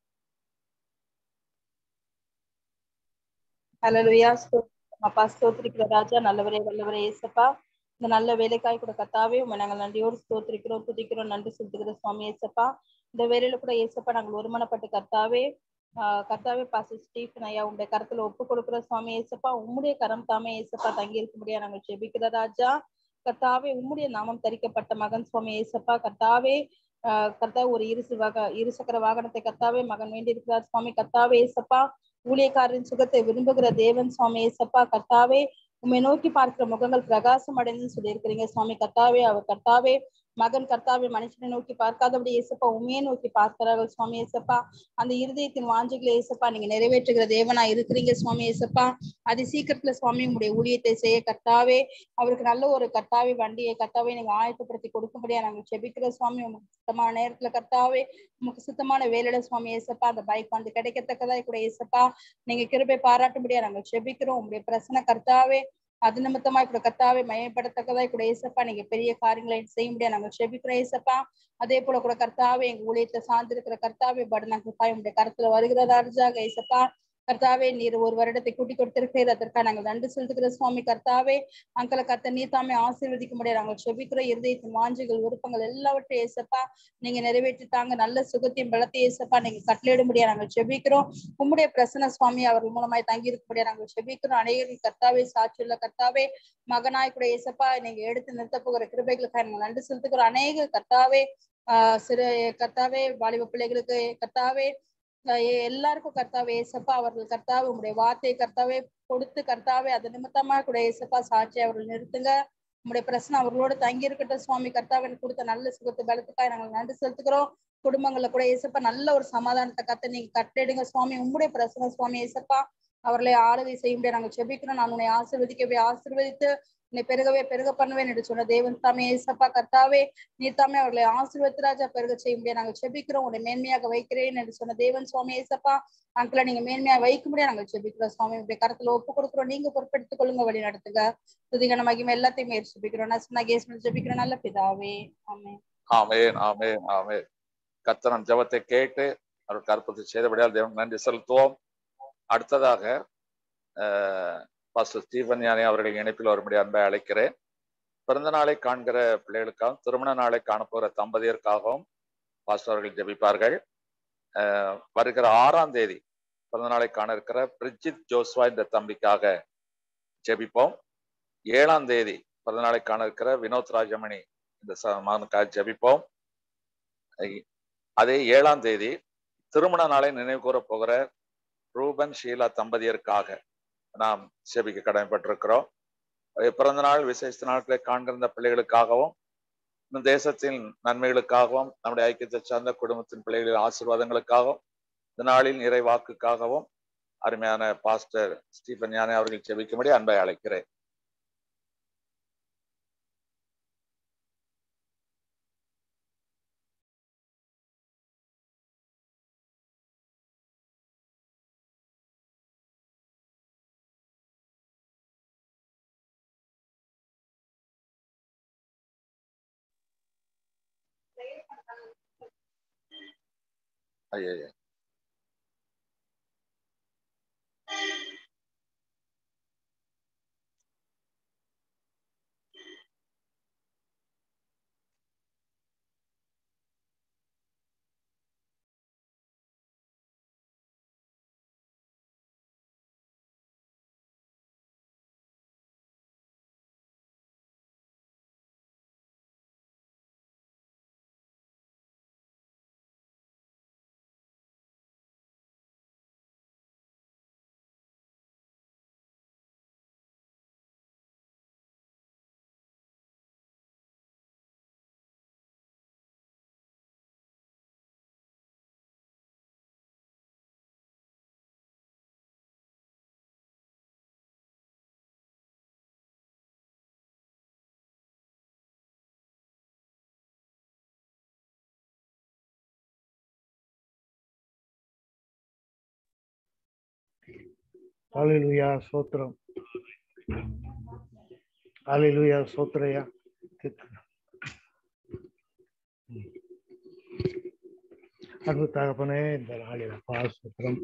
ஹல்லேலூயா. அப்பா ஸ்தோத்திரிக்கிற ராஜா, நல்லவரே வல்லவரே ஏசப்பா, இந்த நல்ல வேலைக்காய் கூட கத்தாவே உண்மை நாங்கள் நன்றியோடு ஸ்தோத்திரிக்கிறோம், துதிக்கிறோம், நன்றி செலுத்துகிற சுவாமி ஏசப்பா. இந்த வேலையில கூட ஏசப்பா நாங்கள் ஒருமனப்பட்டு கத்தாவே ஆஹ் கத்தாவே பாஸ்டர் ஸ்டீஃபன் ஐயா உங்களுடைய கருத்துல ஒப்பு கொடுக்குற சுவாமி ஏசப்பா. உம்முடைய கரம் தாமே ஏசப்பா தங்கி இருக்கும்படியா நாங்கள் ஜெபிக்கிற ராஜா. கத்தாவே உம்முடைய நாமம் தரிக்கப்பட்ட மகன் சுவாமி ஏசப்பா. கத்தாவே ஆஹ் கத்தா ஒரு இரு வக இருசக்கர வாகனத்தை கத்தாவே மகன் வேண்டி இருக்கிறார் சுவாமி. கத்தாவே ஏசப்பா ஊழியக்காரரின் சுகத்தை விரும்புகிற தேவன் சுவாமி ஏசப்பா. கத்தாவே உண்மை நோக்கி பார்க்கிற முகங்கள் பிரகாசம் அடைந்து சொல்லி இருக்கிறீங்க சுவாமி. கத்தாவே அவர் கத்தாவே மகன் கர்த்தாவே மனுஷனை நோக்கி பார்க்காதபடி ஏசப்பா உண்மையை நோக்கி பார்க்கிறார்கள் சுவாமி ஏசப்பா. அந்த இருதயத்தின் வாஞ்சைகளை ஏசப்பா நீங்க நிறைவேற்றுகிற தேவனா இருக்கிறீங்க சுவாமி ஏசப்பா. அது சீக்கிரத்துல சுவாமி உங்களுடைய ஊழியத்தை செய்ய கர்த்தாவே அவருக்கு நல்ல ஒரு கர்த்தாவே வண்டியை கர்த்தாவே நீங்க ஆயத்தப்படுத்தி கொடுக்கும்படியா நாங்கள் ஜெபிக்கிற சுவாமி. உங்களுக்கு சுத்தமான நேரத்துல கர்த்தாவே உங்களுக்கு சுத்தமான வேலையில சுவாமி ஏசப்பா அந்த பைக் வந்து கிடைக்கத்தக்கதா கூட ஏசப்பா நீங்க கிருபை பாராட்டும்படியா நாங்கள் ஜெபிக்கிறோம். உங்களுடைய பிரசன்ன கர்த்தாவே அது நிமித்தமா இப்ப கர்த்தாவே மயப்படத்தக்கதா கூட ஏசப்பா நீங்க பெரிய காரியங்களை செய்ய முடியாது நாங்கள் ஜெபிக்கிறோம் ஏசப்பா. அதே போல கூட கர்த்தாவே எங்க ஊழியத்தை சார்ந்திருக்கிற கர்த்தாவே படனா கர்த்தாவே உங்களுடைய கருத்துல வருகிறதா ஏசப்பா. கர்த்தாவே நீர் ஒரு வருடத்தை கூட்டி கொடுத்திருக்கிறீர், அதற்காக நாங்கள் நன்றி செலுத்துகிற சுவாமி. கர்த்தாவே அங்களை கர்த்த நீ தாமே ஆசீர்வதிக்க முடியாது நாங்கள் ஜெபிக்கிற இருதயத்தின் வாஞ்சைகள் விருப்பங்கள் எல்லாவற்றையும் ஏசப்பா நீங்க நிறைவேற்றி தாங்க. நல்ல சுகத்தையும் பலத்தையும் ஏசப்பா நீங்க கட்டளையிட முடியாது நாங்கள் ஜெபிக்கிறோம். உம்முடைய பிரசன்ன சுவாமி அவர்கள் மூலமாய் தங்கி இருக்க முடியாது நாங்கள் ஜெபிக்கிறோம். அநேகரின் கர்த்தாவே சாட்சியுள்ள கர்த்தாவே மகனாய் கூட ஏசப்பா நீங்க எடுத்து நிறுத்த போகிற கிருபைகளுக்காக நாங்கள் நன்றி செலுத்துகிறோம். அநேக கர்த்தாவே ஆஹ் சிறு கர்த்தாவே வாலிப பிள்ளைகளுக்கு கர்த்தாவே எல்லாருக்கும் கர்த்தாவே ஏசப்பா அவர்கள் கர்த்தாவே உங்களுடைய வார்த்தையை கர்த்தாவே கொடுத்து கர்த்தாவே அது நிமித்தமா கூட ஏசப்பா சாட்சி அவர்கள் நிறுத்துங்க. உங்களுடைய பிரச்சனை அவர்களோடு தங்கி இருக்கட்டும் சுவாமி. கர்த்தாவே கொடுத்த நல்ல சுகத்து பலத்துக்காக நாங்கள் நன்றி செலுத்துக்கிறோம். குடும்பங்கள்ல கூட ஏசப்பா நல்ல ஒரு சமாதானத்தை கத்த நீங்க கட்டெடுங்க சுவாமி. உங்களுடைய பிரச்சனை சுவாமி ஏசப்பா அவர்களை ஆளுகை செய்ய முடியாது நாங்கள் ஜெபிக்கிறோம். நான் உன்னை ஆசீர்வதிக்கவே ஆசீர்வதித்து உன்னை பெருகவே பெருக பண்ணுவேன் என்று சொன்ன தேவன் தாமே ஏசப்பா. கர்த்தாவே நீ தாமே அவர்களை ஆசீர்வதித்து ராஜா பெருக செய்ய முடியாது நாங்கள் ஜெபிக்கிறோம். உன்னை மேன்மையாக வைக்கிறேன் என்று சொன்ன தேவன் சுவாமி ஏசப்பா. அங்களை நீங்க மேன்மையா வைக்க முடியாது நாங்கள் ஜெபிக்கிறோம் சுவாமி. உங்களுடைய கருத்துல ஒப்பு கொடுக்குறோம், நீங்க பொறுப்பெடுத்துக் கொள்ளுங்க, வழி நடத்துங்க. துதிகன மகிமை எல்லாத்தையுமே ஜெபிக்கிறோம். நான் கேஸ் ஜெபிக்கிறோம் நல்ல பிதாவே, ஆமென். ஆமென் ஆமென் ஆமென். கர்த்தர் ஜெபத்தை கேட்டு அவர் கற்பத்தை செய்தபடியால் தேவன் நன்றி செலுத்துவோம். அடுத்ததாக அஹ் பாஸ்டர் ஸ்டீஃபன் யானை அவர்கள் இணைப்பில் வரும்படி அன்பை அழைக்கிறேன். பிறந்த நாளை காண்கிற பிள்ளைகளுக்காகவும் திருமண நாளை காணப்போகிற தம்பதியருக்காகவும் பாஸ்டர் அவர்கள் ஜெபிப்பார்கள். அஹ் வருகிற ஆறாம் தேதி பிறந்த நாளை காண இருக்கிற பிரிஜித் ஜோஸ்வா இந்த தம்பிக்காக ஜெபிப்போம். ஏழாம் தேதி பிறந்த நாளை காண இருக்கிற வினோத் ராஜமணி இந்த மகனுக்காக ஜெபிப்போம். அதே ஏழாம் தேதி திருமண நாளை நினைவு கூற போகிற ரூபன் ஷீலா தம்பதியருக்காக நாம் ஜெபிக்க கடமைப்பட்டிருக்கிறோம். பிறந்த நாள் விசேஷ நாட்களை காண்கிற பிள்ளைகளுக்காகவும் இந்த தேசத்தின் நன்மைகளுக்காகவும் நம்முடைய ஐக்கியத்தை சார்ந்த குடும்பத்தின் பிள்ளைகளின் ஆசீர்வாதங்களுக்காகவும் இந்த நாளின் இறை வாக்குக்காகவும் அருமையான பாஸ்டர் ஸ்டீஃபன் யானை அவர்கள் ஜெபிக்கும்படி அன்பை அழைக்கிறேன். ஐயா ஹல்லேலூயா ஸ்தோத்திரம். ஹல்லேலூயா ஸ்தோத்திரயா. அன்பு தகப்பனே, இந்த நாளில் ஸ்தோத்திரம்.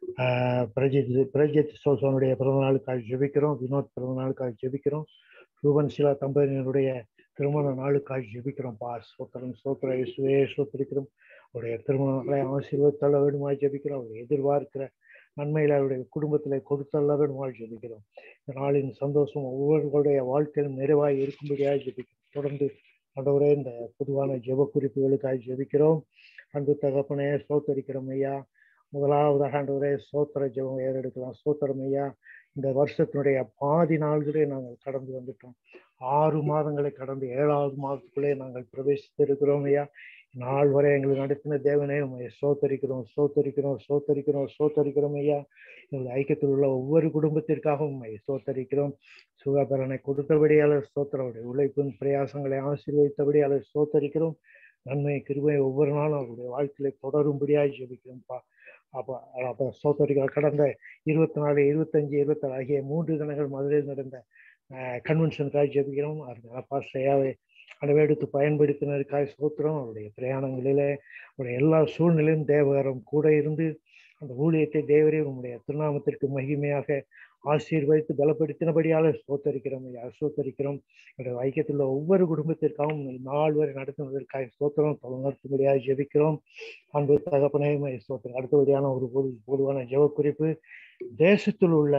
ஆஹ் பிரஜித் பிரஜித் சோசனுடைய பிறந்த நாளுக்காக ஜெபிக்கிறோம். வினோத் பிறந்த நாளுக்காக ஜெபிக்கிறோம். ரூபன் சிலா தம்பதியினருடைய திருமண நாளுக்காக ஜெபிக்கிறோம். பா ஸ்தோத்திரம் ஸ்தோத்திர இயேசுவே ஸ்தோத்திரிக்கிறோம். அவருடைய திருமண நாளை ஆசீர்வதித்தள்ள வேண்டுமாய் ஜெபிக்கிறோம். அவர் எதிர்பார்க்கிற நன்மையில அவருடைய குடும்பத்திலே கொடுத்தள்ள வேண்டுமாய் ஜெபிக்கிறோம். இந்த நாளின் சந்தோஷம் ஒவ்வொருவருடைய வாழ்க்கையிலும் நிறைவாய் இருக்கும்படியாக ஜெபிக்கிறோம். தொடர்ந்து ஆண்டவரே இந்த பொதுவான ஜெப குறிப்புகளுக்காக ஜெபிக்கிறோம். அன்பு தகப்பனே ஸ்தோத்தரிக்கிறோம் ஐயா. முதலாவதாக ஆண்டவரே ஸ்தோத்திர ஜெபம் ஏறெடுக்கலாம். ஸ்தோத்திரம் ஐயா. இந்த வருஷத்தினுடைய பாதி நாள்களே நாங்கள் கடந்து வந்துட்டோம். ஆறு மாதங்களை கடந்து ஏழாவது மாதத்துக்குள்ளே நாங்கள் பிரவேசித்திருக்கிறோம் ஐயா. நாள் வரை எங்களுக்கு நடத்தின தேவனே உண்மையை சோத்தரிக்கிறோம் சோத்தரிக்கிறோம் சோத்தரிக்கிறோம் சோத்தரிக்கிறோம் ஐயா. எங்கள் ஐக்கியத்தில் உள்ள ஒவ்வொரு குடும்பத்திற்காகவும் உண்மையை சோத்தரிக்கிறோம். சுகாபரனை கொடுத்தபடியால் சோத்திரவுடைய உழைப்பின் பிரயாசங்களை ஆசீர்வதித்தபடியால் சோத்தரிக்கிறோம். நன்மை கிருபை ஒவ்வொரு நாளும் அவருடைய வாழ்க்கையில தொடரும்படியாக ஜெபிக்கிறோம்ப்பா. அப்போ அப்போ சோத்தரிக்கிற கடந்த இருபத்தி நாலு இருபத்தஞ்சு இருபத்தாறு ஆகிய மூன்று தினங்கள் மதுரையில் நடந்த கன்வென்ஷனுக்காக ஜெபிக்கிறோம். அப்பா ஸ்ரேயாவை அளவெடுத்து பயன்படுத்தினருக்காக சோத்திரம். அவருடைய பிரயாணங்களிலே அவருடைய எல்லா சூழ்நிலையும் தேவகரம் கூட இருந்து அந்த ஊழியத்தை தேவரே உங்களுடைய திருநாமத்திற்கு மகிமையாக ஆசீர்வதித்து பலப்படுத்தினபடியால் சோத்தரிக்கிறோம் ஐயா சோத்தரிக்கிறோம். என்னுடைய ஐக்கியத்தில் உள்ள ஒவ்வொரு குடும்பத்திற்காகவும் நாள் வரை நடத்துவதற்காக சோத்திரம் தொடர்ந்துபடியாக ஜெபிக்கிறோம். அன்பு தகப்பனே சோத்திரம். அடுத்தபடியான ஒரு பொது பொதுவான ஜெப குறிப்பு. தேசத்தில் உள்ள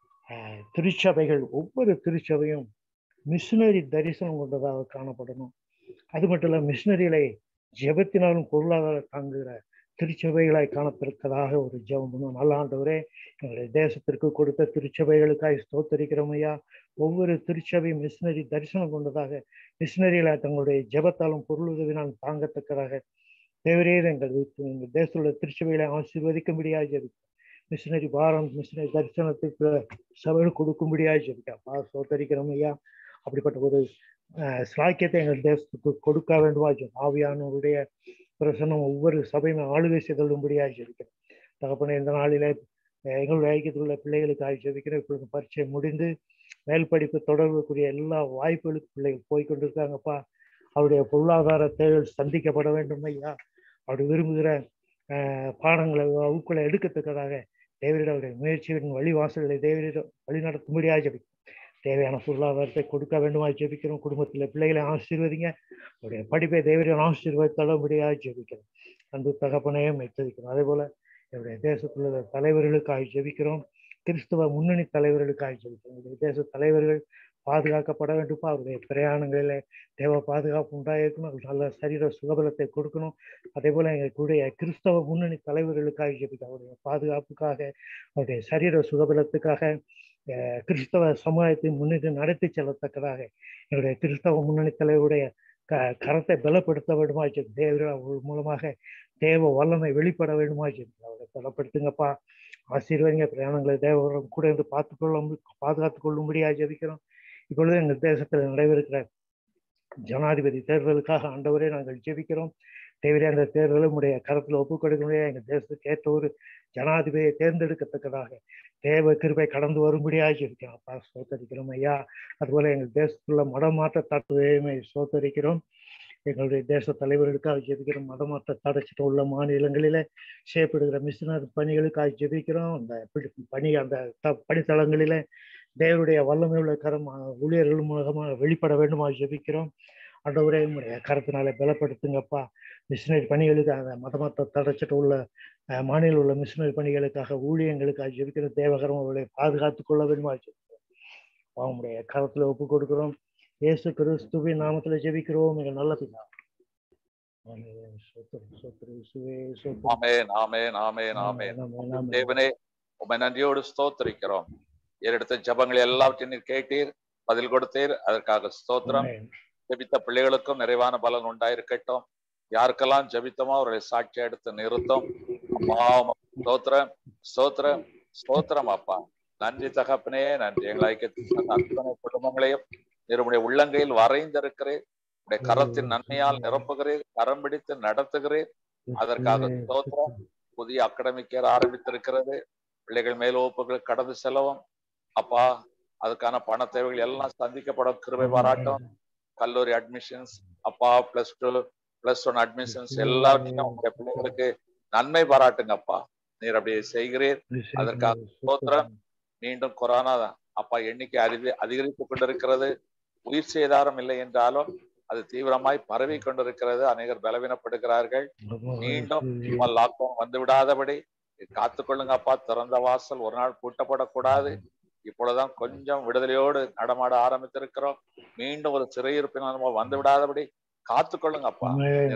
அஹ் திருச்சபைகள் ஒவ்வொரு திருச்சபையும் மிஷினரி தரிசனம் கொண்டதாக காணப்படணும். அது மட்டும் இல்ல மிஷினரிகளை ஜெபத்தினாலும் பொருளாதார தாங்குகிற திருச்சபைகளாய் காணப்பட்டிருக்கதாக ஒரு ஜெபம் பண்ணும். நல்ல ஆண்டவரே, எங்களுடைய தேசத்திற்கு கொடுத்த திருச்சபைகளுக்காக ஸ்தோத்தரிக்கிறோம் ஐயா. ஒவ்வொரு திருச்சபையும் மிஷினரி தரிசனம் கொண்டதாக மிஷினரிகளை தங்களுடைய ஜெபத்தாலும் பொருளுதவினால் தாங்கத்தக்கதாக தேவரே எங்கள் எங்கள் தேசத்தில் உள்ள திருச்சபைகளை ஆசீர்வதிக்கும்படியாக ஜெபிக்கிறோம். மிஷினரி பாரம் மிஷினரி தரிசனத்துக்கு சபைகள் கொடுக்கும்படியாக ஜெபிக்கிறோம். ஸ்தோத்தரிக்கிறோம் ஐயா. அப்படிப்பட்ட ஒரு சாக்கியத்தை எங்கள் தேசத்துக்கு கொடுக்க வேண்டுமா ஆவியானவருடைய பிரசன்னம் ஒவ்வொரு சபையும் ஆளுகை செய்தலும்படியாக ஜெபிக்கிறோம். தகப்பனே, இந்த நாளில எங்களுடைய ஐக்கியத்தில் உள்ள பிள்ளைகளுக்காக ஜெபிக்கிறோம். இப்பொழுது பரீட்சை முடிந்து மேல் படிப்பு தொடர்புக்குரிய எல்லா வாய்ப்புகளுக்கும் பிள்ளைகள் போய்கொண்டிருக்காங்கப்பா. அவருடைய பொருளாதார தேவைகள் சந்திக்கப்பட வேண்டும் ஐயா. அப்படி விரும்புகிற அஹ் பாடங்களை வகுப்புகளை எடுக்கத்தக்கதாக தேவரிட அவருடைய முயற்சிகளின் வழிவாசல்களை தேவரிடம் வழி நடத்தும்படியாக ஜெபிக்கிறோம். தேவையான பொருளாதாரத்தை கொடுக்க வேண்டுமா ஜெபிக்கிறோம். குடும்பத்தில் பிள்ளைகளை ஆசீர்வதிங்க. அவருடைய படிப்பை தேவரிடம் ஆசீர்வதித்தளபடியாக ஜெபிக்கிறோம். அன்பு தகப்பனையும் எச்சரிக்கிறோம். அதே போல என்னுடைய தேசத்தில் உள்ள தலைவர்களுக்காக ஜெபிக்கிறோம். கிறிஸ்துவ முன்னணி தலைவர்களுக்காக ஜெபிக்கிறோம். என்னுடைய தேச தலைவர்கள் பாதுகாக்கப்பட வேண்டுமா. அவருடைய பிரயாணங்களில தேவ பாதுகாப்பு உண்டாயிருக்கணும். நல்ல சரீர சுகபலத்தை கொடுக்கணும். அதே போல எங்களுடைய கிறிஸ்தவ முன்னணி தலைவர்களுக்காக ஜெபிக்கிறோம். அவருடைய பாதுகாப்புக்காக அவருடைய சரீர சுகபலத்துக்காக கிறிஸ்தவ சமுதாயத்தை முன்னிட்டு நடத்தி செல்லத்தக்கதாக என்னுடைய கிறிஸ்தவ முன்னணி தலைவருடைய க கரத்தை பலப்படுத்த வேண்டுமா தேவ மூலமாக தேவ வல்லமை வெளிப்பட வேண்டுமா அவரை பலப்படுத்துங்கப்பா. ஆசீர்வதிங்க. பிரயாணங்களை தேவரம் கூட இருந்து பார்த்துக்கொள்ள பாதுகாத்துக் கொள்ளும்படியாக ஜெபிக்கிறோம். இப்பொழுது எங்கள் தேசத்தில் நடைபெறுகிற ஜனாதிபதி தேர்தலுக்காக ஆண்டவரே நாங்கள் ஜெபிக்கிறோம். தேவரே, அந்த தேர்தலும் உடைய கரத்தில் ஒப்புக் கொடுக்க முடியாது. எங்கள் தேசத்துக்கு ஏற்ற ஒரு ஜனாதிபதியை தேர்ந்தெடுக்கத்தக்கதாக தேவ கிருபை கடந்து வரும்படியாக ஜெபிக்கிறோம். அப்பா சோத்தரிக்கிறோம் ஐயா. அதுபோல எங்கள் தேசத்துள்ள மடமாற்ற தத்துவமே சோத்தரிக்கிறோம். எங்களுடைய தேச தலைவர்களுக்காக ஜெபிக்கிறோம். மதமாற்ற தடைச்சிட்டு உள்ள மாநிலங்களிலே செய்யப்படுகிற மிஷினரி பணிகளுக்காக ஜெபிக்கிறோம். அந்த பணி அந்த பணித்தளங்களிலே தேவனுடைய வல்லமை உள்ள கரம் ஊழியர்கள் மூலமாக வெளிப்பட வேண்டுமா ஜெபிக்கிறோம். ஆண்டவரே உம்முடைய கரத்தினாலே பலப்படுத்துங்கப்பா. மிஷினரி பணிகளுக்காக மதமாற்ற தடைச்சிட்டு உள்ள மாநில உள்ள மிஷினரி பணிகளுக்காக ஊழியங்களுக்காக ஜெபிக்கிற தேவகரம் அவர்களை பாதுகாத்துக் கொள்ள வேண்டுமா ஜெபிக்கிறோம். அவங்களுடைய கரத்துல ஒப்பு கொடுக்கிறோம். இயேசு கிறிஸ்துவின் நாமத்துல ஜெபிக்கிறோம். மிக நல்ல பிதா. ஆமென் ஆமென் ஆமென் ஆமென். தேவனே உம்மை நன்றியோடு ஸ்தோத்திரிக்கிறோம். ஏறெடுத்த ஜபங்களை எல்லாவற்றையும் நீர் கேட்டீர், பதில் கொடுத்தீர். அதற்காக ஸ்தோத்திரம். ஜெபித்த பிள்ளைகளுக்கும் நிறைவான பலன் உண்டாயிருக்கட்டும். யாருக்கெல்லாம் ஜெபித்தமோ அவர்களை சாட்சியா எடுத்து நிறுத்தும். அம்மா ஸ்தோத்திரம் ஸ்தோத்திரம் ஸ்தோத்திரம் அப்பா. நன்றி தகப்பனே, நன்றி. எங்கள் ஐக்கிய அத்தனை குடும்பங்களையும் நிறுவனுடைய உள்ளங்கையில் வரைந்திருக்கிறேன். உடைய கரத்தின் நன்மையால் நிரப்புகிறேன், கரம் பிடித்து நடத்துகிறேன். அதற்காக ஸ்தோத்திரம். புதிய அகாடமிக் இயர் ஆரம்பித்திருக்கிறது. பிள்ளைகள் மேல் வகுப்புகள் கடந்து செல்லவும் அப்பா. அதுக்கான பண தேவைகள் எல்லாம் சந்திக்கப்படும் கிருபை பாராட்டும். கல்லூரி அட்மிஷன்ஸ் அப்பா, plus two plus one admissions எல்லாத்தையும் உங்களுடைய பிள்ளைகளுக்கு நன்மை பாராட்டுங்கப்பா. நீர் அப்படியே செய்கிறீர். அதற்காக ஸ்தோத்திரம். மீண்டும் கொரோனா அப்பா எண்ணிக்கை அதிக அதிகரித்துக் கொண்டிருக்கிறது. உயிர் சேதாரம் இல்லை என்றாலும் அது தீவிரமாய் பரவி கொண்டிருக்கிறது. அநேகர் பலவீனப்படுகிறார்கள். மீண்டும் லாக்டவுன் வந்து விடாதபடி காத்துக் கொள்ளுங்க அப்பா. திறந்த வாசல் ஒரு நாள் பூட்டப்படக்கூடாது. இப்பொழுதுதான் கொஞ்சம் விடுதலையோடு நடமாட ஆரம்பித்திருக்கிறோம். மீண்டும் ஒரு சிறையிருப்பின் நம்ம வந்து விடாதபடி காத்துக்கொள்ளுங்க அப்பா.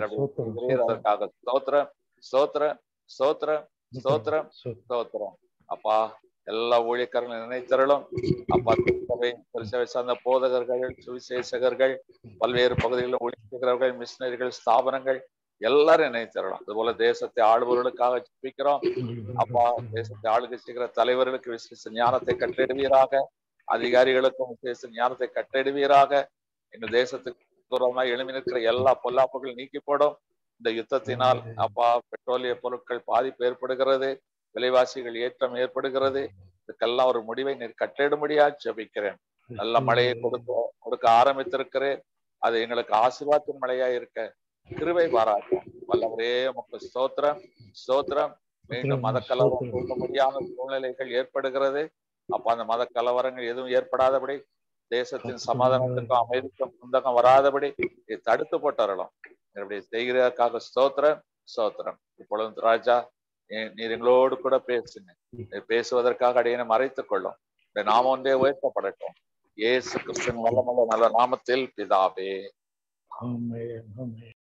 அதற்காக ஸ்தோத்திரம் ஸ்தோத்திரம் ஸ்தோத்திரம் ஸ்தோத்திரம் ஸ்தோத்திரம் அப்பா. எல்லா ஊழியக்காரர்களும் நினைத்தருளும் அப்பா. திருச்சபை சார்ந்த போதகர்கள், சுவிசேஷகர்கள், பல்வேறு பகுதிகளில் ஊழியர்கள், மிஷினரிகள், ஸ்தாபனங்கள் எல்லாரும் நினைத்தரலாம். அதுபோல தேசத்தை ஆளுபவர்களுக்காக ஜெபிக்கிறோம் அப்பா. தேசத்தை ஆளுகை செய்கிற தலைவர்களுக்கு விசேஷ ஞானத்தை கட்டிடுவீராக. அதிகாரிகளுக்கும் விசேஷ ஞானத்தை கட்டிடுவீராக. இந்த தேசத்துக்கு தூரமாய் எழுமி நிற்கிற எல்லா பொல்லாப்புகளும் நீக்கி போடும். இந்த யுத்தத்தினால் அப்பா பெட்ரோலிய பொருட்கள் பாதிப்பு ஏற்படுகிறது, விலைவாசிகள் ஏற்றம் ஏற்படுகிறது. இதுக்கெல்லாம் ஒரு முடிவை நீர் கட்டிடும்படியா ஜெபிக்கிறேன். நல்ல மழையை கொடுக்க கொடுக்க ஆரம்பித்திருக்கிறேன். அது எங்களுக்கு ஆசீர்வாதத்தின் மழையா இருக்க கிருபை பாராட்டும். வல்லவரே உமக்கு ஸ்தோத்திரம் ஸ்தோத்திரம். மீண்டும் மத கலவரம் தூண்ட முடியாத சூழ்நிலைகள் ஏற்படுகிறது அப்ப. அந்த மத கலவரங்கள் எதுவும் ஏற்படாதபடி, தேசத்தின் சமாதானத்துக்கும் அமைதிக்கும் குந்தகம் வராதபடி தடுத்து போட்டுறலாம். இப்படி செய்கிறதற்காக ஸ்தோத்திரம் ஸ்தோத்திரம். இப்பொழுது ராஜா நீர் எங்களோடு கூட பேசுங்க. பேசுவதற்காக அடியனை மறைத்துக் கொள்ளும். நாம ஒன்றே உயர்த்தப்படட்டும். இயேசு கிறிஸ்துவின் வல்லமையுள்ள நல்ல நாமத்தில் பிதாவே.